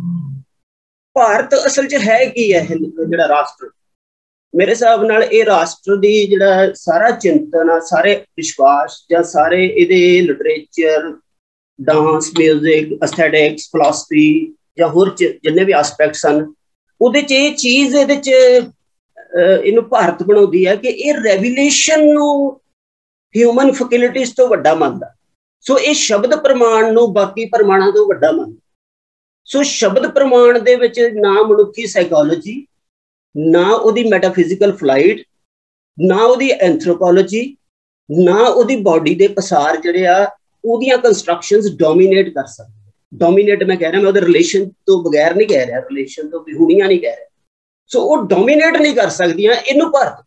ਭਾਰਤ ਅਸਲ 'ਚ ਹੈ ਕੀ ਹੈ? ਜਿਹੜਾ ਰਾਸ਼ਟਰ, ਮੇਰੇ ਹਿਸਾਬ ਨਾਲ ਇਹ ਰਾਸ਼ਟਰ ਦੀ ਜਿਹੜਾ ਸਾਰਾ ਚਿੰਤਨ ਆ, ਸਾਰੇ ਵਿਸ਼ਵਾਸ ਜਾਂ ਸਾਰੇ ਇਹਦੇ literature, dance, music, aesthetics, philosophy ਜਾਂ ਹੋਰ ਜਿੰਨੇ ਵੀ ਆਸਪੈਕਟਸ ਹਨ, ਉਹਦੇ 'ਚ ਇਹ ਚੀਜ਼ ਇਹਦੇ 'ਚ ਇਹਨੂੰ ਭਾਰਤ ਬਣਾਉਂਦੀ ਹੈ ਕਿ ਇਹ ਰੈਵੂਲੇਸ਼ਨ ਨੂੰ ਹਿਊਮਨ ਫੈਕਲਟੀਜ਼ ਤੋਂ ਵੱਡਾ ਮੰਨਦਾ। ਸੋ ਇਹ ਸ਼ਬਦ ਪ੍ਰਮਾਣ ਨੂੰ ਬਾਕੀ ਪ੍ਰਮਾਣਾਂ ਤੋਂ ਵੱਡਾ ਮੰਨਦਾ। ਸੋ ਸ਼ਬਦ ਪ੍ਰਮਾਣ ਦੇ ਵਿੱਚ ਨਾ ਮਨੁੱਖੀ ਸਾਈਕੋਲੋਜੀ, ਨਾ ਉਹਦੀ ਮੈਟਾਫਿਜ਼ੀਕਲ ਫਲਾਈਟ, ਨਾ ਉਹਦੀ ਐਂਥਰੋਪੋਲੋਜੀ, ਨਾ ਉਹਦੀ ਬਾਡੀ ਦੇ ਪਸਾਰ ਜਿਹੜੇ ਆ ਉਹਦੀਆਂ ਕੰਸਟਰਕਸ਼ਨਸ ਡੋਮੀਨੇਟ ਕਰ ਸਕਦੇ। ਡੋਮੀਨੇਟ ਮੈਂ ਕਹਿ ਰਿਹਾ, ਮੈਂ ਉਹਦੇ ਰਿਲੇਸ਼ਨ ਤੋਂ ਬਗੈਰ ਨਹੀਂ ਕਹਿ ਰਿਹਾ, ਰਿਲੇਸ਼ਨ ਤੋਂ ਵਿਹੂਣੀਆਂ ਨਹੀਂ ਕਹਿ ਰਿਹਾ। ਸੋ ਉਹ ਡੋਮੀਨੇਟ ਨਹੀਂ ਕਰ ਸਕਦੀਆਂ ਇਹਨੂੰ ਭਾਰਤ।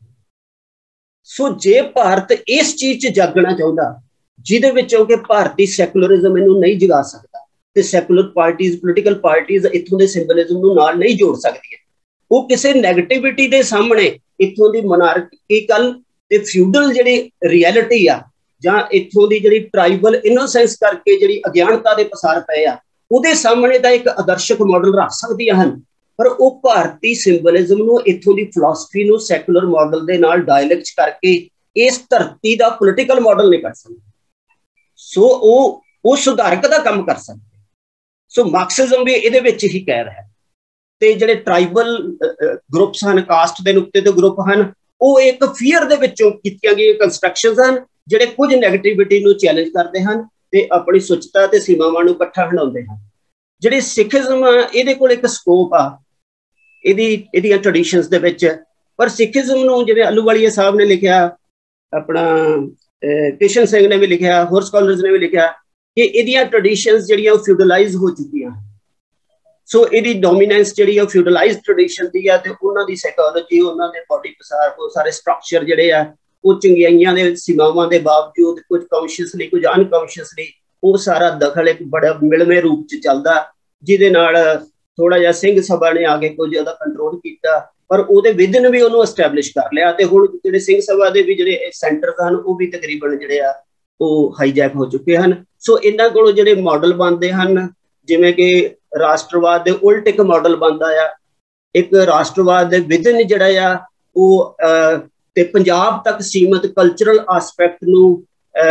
ਸੋ ਜੇ ਭਾਰਤ ਇਸ ਚੀਜ਼ 'ਚ ਜਾਗਣਾ ਚਾਹੁੰਦਾ ਜਿਹਦੇ ਵਿੱਚੋਂ ਕਿ ਭਾਰਤੀ ਸੈਕੂਲਰਿਜ਼ਮ ਇਹਨੂੰ ਨਹੀਂ ਜਗਾ ਸਕਦਾ, ਤੇ ਸੈਕੂਲਰ ਪਾਰਟੀਜ਼, ਪੋਲੀਟੀਕਲ ਪਾਰਟੀਜ਼ ਇੱਥੋਂ ਦੇ ਸਿੰਬਲਿਜ਼ਮ ਨੂੰ ਨਾਲ ਨਹੀਂ ਜੋੜ ਸਕਦੀਆਂ, ਉਹ ਕਿਸੇ ਨੈਗੇਟਿਵਿਟੀ ਦੇ ਸਾਹਮਣੇ ਇੱਥੋਂ ਦੀ ਮੋਨਾਰਕੀਕਲ ਤੇ ਫਿਊਡਲ ਜਿਹੜੀ ਰਿਐਲਿਟੀ ਆ, ਜਾਂ ਇੱਥੋਂ ਦੀ ਜਿਹੜੀ ਟਰਾਈਬਲ ਇਨੋਸੈਂਸ ਕਰਕੇ ਜਿਹੜੀ ਅਗਿਆਨਤਾ ਦੇ ਪਸਾਰ ਪਏ ਆ, ਉਹਦੇ ਸਾਹਮਣੇ ਤਾਂ ਇੱਕ ਆਦਰਸ਼ਕ ਮਾਡਲ ਰੱਖ ਸਕਦੀਆਂ ਹਨ, ਪਰ ਉਹ ਭਾਰਤੀ ਸਿੰਬਲਿਜ਼ਮ ਨੂੰ, ਇੱਥੋਂ ਦੀ ਫਿਲਾਸਫੀ ਨੂੰ ਸੈਕੂਲਰ ਮਾਡਲ ਦੇ ਨਾਲ ਡਾਇਲੈਕਟ ਕਰਕੇ ਇਸ ਧਰਤੀ ਦਾ ਪੋਲੀਟੀਕਲ ਮਾਡਲ ਨਹੀਂ ਕਰ ਸਕਦੇ। ਸੋ ਉਹ ਉਹ ਸੁਧਾਰਕ ਦਾ ਕੰਮ ਕਰ ਸਕਦੇ। ਸੋ ਮਾਰਕਸਿਜ਼ਮ ਵੀ ਇਹਦੇ ਵਿੱਚ ਹੀ ਕਹਿ ਰਿਹਾ। ਤੇ ਜਿਹੜੇ ਟਰਾਈਬਲ ਗਰੁੱਪਸ ਹਨ, ਕਾਸਟ ਦੇ ਨੁਕਤੇ ਤੇ ਗਰੁੱਪ ਹਨ, ਉਹ ਇੱਕ ਫੀਅਰ ਦੇ ਵਿੱਚੋਂ ਕੀਤੀਆਂ ਗਈਆਂ ਕੰਸਟਰਕਸ਼ਨਸ ਹਨ, ਜਿਹੜੇ ਕੁਝ ਨੈਗੇਟਿਵਿਟੀ ਨੂੰ ਚੈਲੰਜ ਕਰਦੇ ਹਨ ਤੇ ਆਪਣੀ ਸੁੱਚਤਾ ਤੇ ਸੀਮਾਵਾਂ ਨੂੰ ਇਕੱਠਾ ਹੰਡਾਉਂਦੇ ਹਨ। ਜਿਹੜੀ ਸਿੱਖੀਜ਼ਮ ਆ, ਇਹਦੇ ਕੋਲ ਇੱਕ ਸਕੋਪ ਆ ਇਹਦੀ ਇਹਦੀਆਂ ਟ੍ਰੈਡੀਸ਼ਨਸ ਦੇ ਵਿੱਚ, ਪਰ ਸਿੱਖੀਜ਼ਮ ਨੂੰ ਜਿਵੇਂ ਆਲੂਵਾਲੀਆ ਸਾਹਿਬ ਨੇ ਲਿਖਿਆ ਆਪਣਾ ਕਿਸ਼ਨ ਸਿੰਘ ਨੇ ਵੀ ਲਿਖਿਆ, ਹੋਰ ਸਕਾਲਰਸ ਨੇ ਵੀ ਲਿਖਿਆ ਕਿ ਇਹਦੀਆਂ ਟ੍ਰੈਡੀਸ਼ਨਸ ਜਿਹੜੀਆਂ ਉਹ ਫਿਊਡਲਾਈਜ਼ ਹੋ ਚੁੱਕੀਆਂ। ਸੋ ਇਹਦੀ ਡੋਮੀਨੈਂਸ ਜਿਹੜੀ ਉਹ ਫਿਊਡਲਾਈਜ਼ ਟ੍ਰੈਡੀਸ਼ਨ ਦੀ ਆ, ਤੇ ਉਹਨਾਂ ਦੀ ਸਾਈਕੋਲੋਜੀ, ਉਹਨਾਂ ਦੇ ਬੋਡੀ ਪਸਾਰ, ਉਹ ਸਾਰੇ ਸਟਰਕਚਰ ਜਿਹੜੇ ਆ ਉਹ ਚੰਗਿਆਈਆਂ ਦੇ ਸੀਮਾਵਾਂ ਦੇ ਬਾਵਜੂਦ ਕੁਝ ਕੌਨਸ਼ੀਅਸਲੀ ਕੁਝ ਅਨਕੌਨਸ਼ੀਅਸਲੀ ਉਹ ਸਾਰਾ ਦਖਲ ਇੱਕ ਬੜਾ ਮਿਲਵੇਂ ਰੂਪ ਚ ਚੱਲਦਾ, ਜਿਹਦੇ ਨਾਲ ਥੋੜਾ ਜਿਹਾ ਸਿੰਘ ਸਭਾ ਨੇ ਆ ਕੇ ਕੁਝ ਉਹਦਾ ਕੰਟਰੋਲ ਕੀਤਾ, ਪਰ ਉਹਦੇ ਵਿਦਨ ਵੀ ਉਹਨੂੰ ਐਸਟੈਬਲਿਸ਼ ਕਰ ਲਿਆ। ਤੇ ਹੁਣ ਜਿਹੜੇ ਸਿੰਘ ਸਭਾ ਦੇ ਵੀ ਜਿਹੜੇ ਸੈਂਟਰ ਹਨ ਉਹ ਵੀ ਤਕਰੀਬਨ ਜਿਹੜੇ ਆ ਉਹ ਹਾਈਜੈਕ ਹੋ ਚੁੱਕੇ ਹਨ। ਸੋ ਇਹਨਾਂ ਕੋਲੋਂ ਜਿਹੜੇ ਮਾਡਲ ਬਣਦੇ ਹਨ, ਜਿਵੇਂ ਕਿ ਰਾਸ਼ਟਰਵਾਦ ਦੇ ਉਲਟ ਇੱਕ ਮਾਡਲ ਬਣਦਾ ਆ, ਇੱਕ ਰਾਸ਼ਟਰਵਾਦ ਦੇ ਵਿਦਨ ਜਿਹੜਾ ਆ ਉਹ ਤੇ ਪੰਜਾਬ ਤੱਕ ਸੀਮਤ ਕਲਚਰਲ ਆਸਪੈਕਟ ਨੂੰ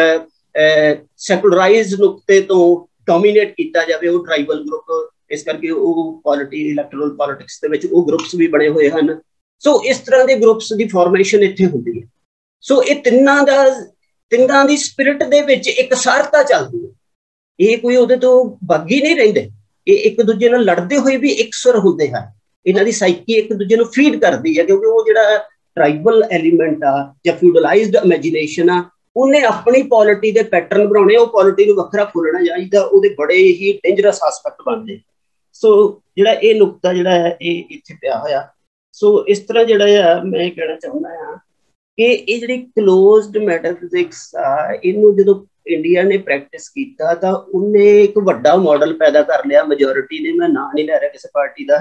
ਸੈਕੂਲਰਾਈਜ਼ ਨੁਕਤੇ ਤੋਂ ਡੋਮੀਨੇਟ ਕੀਤਾ ਜਾਵੇ, ਉਹ ਟ੍ਰਾਈਬਲ ਗਰੁੱਪ, ਇਸ ਕਰਕੇ ਉਹ ਪੋਲਿਟੀ ਇਲੈਕਟਰਲ ਪੋਲਿਟਿਕਸ ਦੇ ਵਿੱਚ ਉਹ ਗਰੁੱਪਸ ਵੀ ਬਣੇ ਹੋਏ ਹਨ। ਸੋ ਇਸ ਤਰ੍ਹਾਂ ਦੇ ਗਰੁੱਪਸ ਦੀ ਫਾਰਮੇਸ਼ਨ ਇੱਥੇ ਹੁੰਦੀ ਹੈ। ਸੋ ਇਹ ਤਿੰਨਾਂ ਦਾ ਤਿੰਨਾਂ ਦੀ ਸਪਿਰਿਟ ਦੇ ਵਿੱਚ ਇੱਕ ਸਾਰਤਾ ਚੱਲਦੀ ਹੈ, ਇਹ ਕੋਈ ਉਹਦੇ ਤੋਂ ਬਾਗੀ ਨਹੀਂ ਰਹਿੰਦੇ, ਇਹ ਇੱਕ ਦੂਜੇ ਨਾਲ ਲੜਦੇ ਹੋਏ ਵੀ ਇਕਸੁਰ ਹੁੰਦੇ ਹਨ। ਇਹਨਾਂ ਦੀ ਸਾਈਕੀ ਇੱਕ ਦੂਜੇ ਨੂੰ ਫੀਡ ਕਰਦੀ ਹੈ, ਕਿਉਂਕਿ ਉਹ ਜਿਹੜਾ ਟ੍ਰਾਈਬਲ ਐਲੀਮੈਂਟ ਆ ਜਾਂ ਫਿਊਡਲਾਈਜ਼ਡ ਇਮੈਜੀਨੇਸ਼ਨ ਆ, ਉਹਨੇ ਆਪਣੀ ਪੋਲਿਟੀ ਦੇ ਪੈਟਰਨ ਬਣਾਉਣੇ, ਉਹ ਪੋਲਿਟੀ ਨੂੰ ਵੱਖਰਾ ਫੁੱਲਣਾ ਚਾਹੀਦਾ, ਉਹਦੇ ਬੜੇ ਹੀ ਡੇਂਜਰਸ ਆਸਪੈਕਟ ਬਣਦੇ। ਸੋ ਜਿਹੜਾ ਇਹ ਨੁਕਤਾ ਜਿਹੜਾ ਹੈ ਇਹ ਇੱਥੇ ਪਿਆ ਹੋਇਆ। ਸੋ ਇਸ ਤਰ੍ਹਾਂ ਜਿਹੜਾ ਆ ਮੈਂ ਕਹਿਣਾ ਚਾਹੁੰਦਾ ਆ ਕਿ ਇਹ ਜਿਹੜੀ ਕਲੋਜ਼ਡ ਮੈਟਾਫਿਜ਼ਿਕਸ ਆ, ਇਹਨੂੰ ਜਦੋਂ ਇੰਡੀਆ ਨੇ ਪ੍ਰੈਕਟਿਸ ਕੀਤਾ ਤਾਂ ਉਹਨੇ ਇੱਕ ਵੱਡਾ ਮਾਡਲ ਪੈਦਾ ਕਰ ਲਿਆ, ਮੈਜੋਰਿਟੀ ਨੇ, ਮੈਂ ਨਾਂ ਨਹੀਂ ਲੈ ਰਿਹਾ ਕਿਸੇ ਪਾਰਟੀ ਦਾ।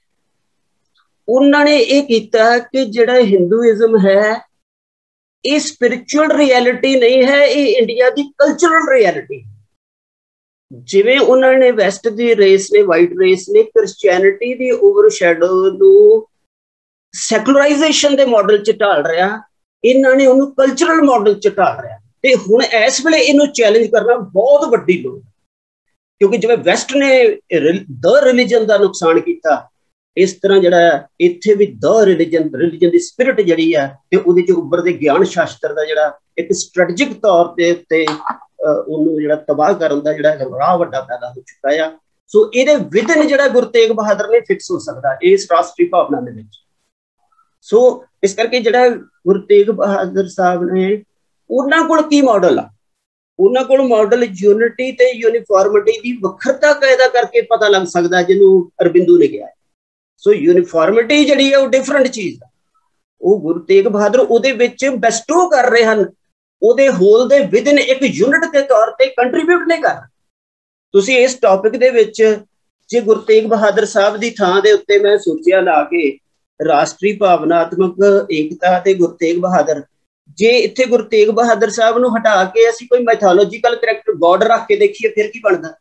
ਉਹਨਾਂ ਨੇ ਇਹ ਕੀਤਾ ਕਿ ਜਿਹੜਾ ਹਿੰਦੂਇਜ਼ਮ ਹੈ ਇਹ ਸਪਿਰਿਚੁਅਲ ਰਿਐਲਿਟੀ ਨਹੀਂ ਹੈ, ਇਹ ਇੰਡੀਆ ਦੀ ਕਲਚਰਲ ਰਿਐਲਿਟੀ। ਜਿਵੇਂ ਉਹਨਾਂ ਨੇ ਵੈਸਟ ਦੀ ਰੇਸ ਨੇ, ਵਾਈਟ ਰੇਸ ਨੇ ਕ੍ਰਿਸਚੀਅਨਿਟੀ ਦੀ ਓਵਰਸ਼ੈਡੋ ਨੂੰ ਸੈਕੂਲਰਾਈਜੇਸ਼ਨ ਦੇ ਮਾਡਲ ਚ ਢਾਲ ਰਿਹਾ, ਇਹਨਾਂ ਨੇ ਉਹਨੂੰ ਕਲਚਰਲ ਮਾਡਲ ਚ ਢਾਲ ਰਿਹਾ। ਤੇ ਹੁਣ ਇਸ ਵੇਲੇ ਇਹਨੂੰ ਚੈਲੰਜ ਕਰਨਾ ਬਹੁਤ ਵੱਡੀ ਲੋੜ, ਕਿਉਂਕਿ ਜਿਵੇਂ ਵੈਸਟ ਨੇ ਦ ਰਿਲੀਜਨ ਦਾ ਨੁਕਸਾਨ ਕੀਤਾ, ਇਸ ਤਰ੍ਹਾਂ ਜਿਹੜਾ ਇੱਥੇ ਵੀ ਦ ਰਿਲੀਜਨ ਰਿਲੀਜਨ ਦੀ ਸਪਿਰਿਟ ਜਿਹੜੀ ਆ ਤੇ ਉਹਦੇ ਚ ਉੱਭਰਦੇ ਗਿਆਨ ਸ਼ਾਸਤਰ ਦਾ ਜਿਹੜਾ ਇੱਕ ਸਟ੍ਰੈਟਜਿਕ ਤੌਰ ਤੇ ਉੱਤੇ ਉਹਨੂੰ ਜਿਹੜਾ ਤਬਾਹ ਕਰਨ ਦਾ ਜਿਹੜਾ ਰਾਹ ਵੱਡਾ ਪੈਦਾ ਹੋ ਚੁੱਕਾ ਆ। ਸੋ ਇਹਦੇ ਵਿਦਨ ਜਿਹੜਾ ਗੁਰੂ ਤੇਗ ਬਹਾਦਰ ਨੇ ਫਿਕਸ ਹੋ ਸਕਦਾ ਇਸ ਰਾਸ਼ਟਰੀ ਭਾਵਨਾ ਦੇ ਵਿੱਚ। ਸੋ ਇਸ ਕਰਕੇ ਜਿਹੜਾ ਗੁਰੂ ਤੇਗ ਬਹਾਦਰ ਸਾਹਿਬ ਨੇ, ਉਹਨਾਂ ਕੋਲ ਕੀ ਮਾਡਲ ਆ, ਉਹਨਾਂ ਕੋਲ ਮਾਡਲ ਯੂਨਿਟੀ ਤੇ ਯੂਨੀਫਾਰਮਿਟੀ ਦੀ ਵੱਖਰਤਾ ਕਾਇਦਾ ਕਰਕੇ ਪਤਾ ਲੱਗ ਸਕਦਾ, ਜਿਹਨੂੰ ਅਰਬਿੰਦੂ ਨੇ ਕਿਹਾ। ਸੋ ਯੂਨੀਫਾਰਮਿਟੀ ਜਿਹੜੀ ਹੈ ਉਹ ਡਿਫਰੈਂਟ ਚੀਜ਼ ਆ, ਉਹ ਗੁਰੂ ਤੇਗ ਬਹਾਦਰ ਉਹਦੇ ਵਿੱਚ ਬੈਸਟੋ ਕਰ ਰਹੇ ਹਨ, ਉਹਦੇ ਹੋਲ ਦੇ ਵਿਦਨ ਇੱਕ ਯੂਨਿਟ ਦੇ ਤੌਰ ਤੇ ਕੰਟਰੀਬਿਊਟ ਨਹੀਂ ਕਰ। ਤੁਸੀਂ ਇਸ ਟੌਪਿਕ ਦੇ ਵਿੱਚ ਜੇ ਗੁਰੂ ਤੇਗ ਬਹਾਦਰ ਸਾਹਿਬ ਦੀ ਥਾਂ ਦੇ ਉੱਤੇ ਮੈਂ ਸੋਚਿਆ ਲਾ ਕੇ ਰਾਸ਼ਟਰੀ ਭਾਵਨਾਤਮਕ ਏਕਤਾ ਤੇ ਗੁਰੂ ਤੇਗ ਬਹਾਦਰ, ਜੇ ਇੱਥੇ ਗੁਰੂ ਤੇਗ ਬਹਾਦਰ ਸਾਹਿਬ ਨੂੰ ਹਟਾ ਕੇ ਅਸੀਂ ਕੋਈ ਮੈਥੋਲੋਜੀਕਲ ਕਰੈਕਟਰ ਗੋਡ ਰੱਖ ਕੇ ਦੇਖੀਏ ਫਿਰ ਕੀ ਬਣਦਾ?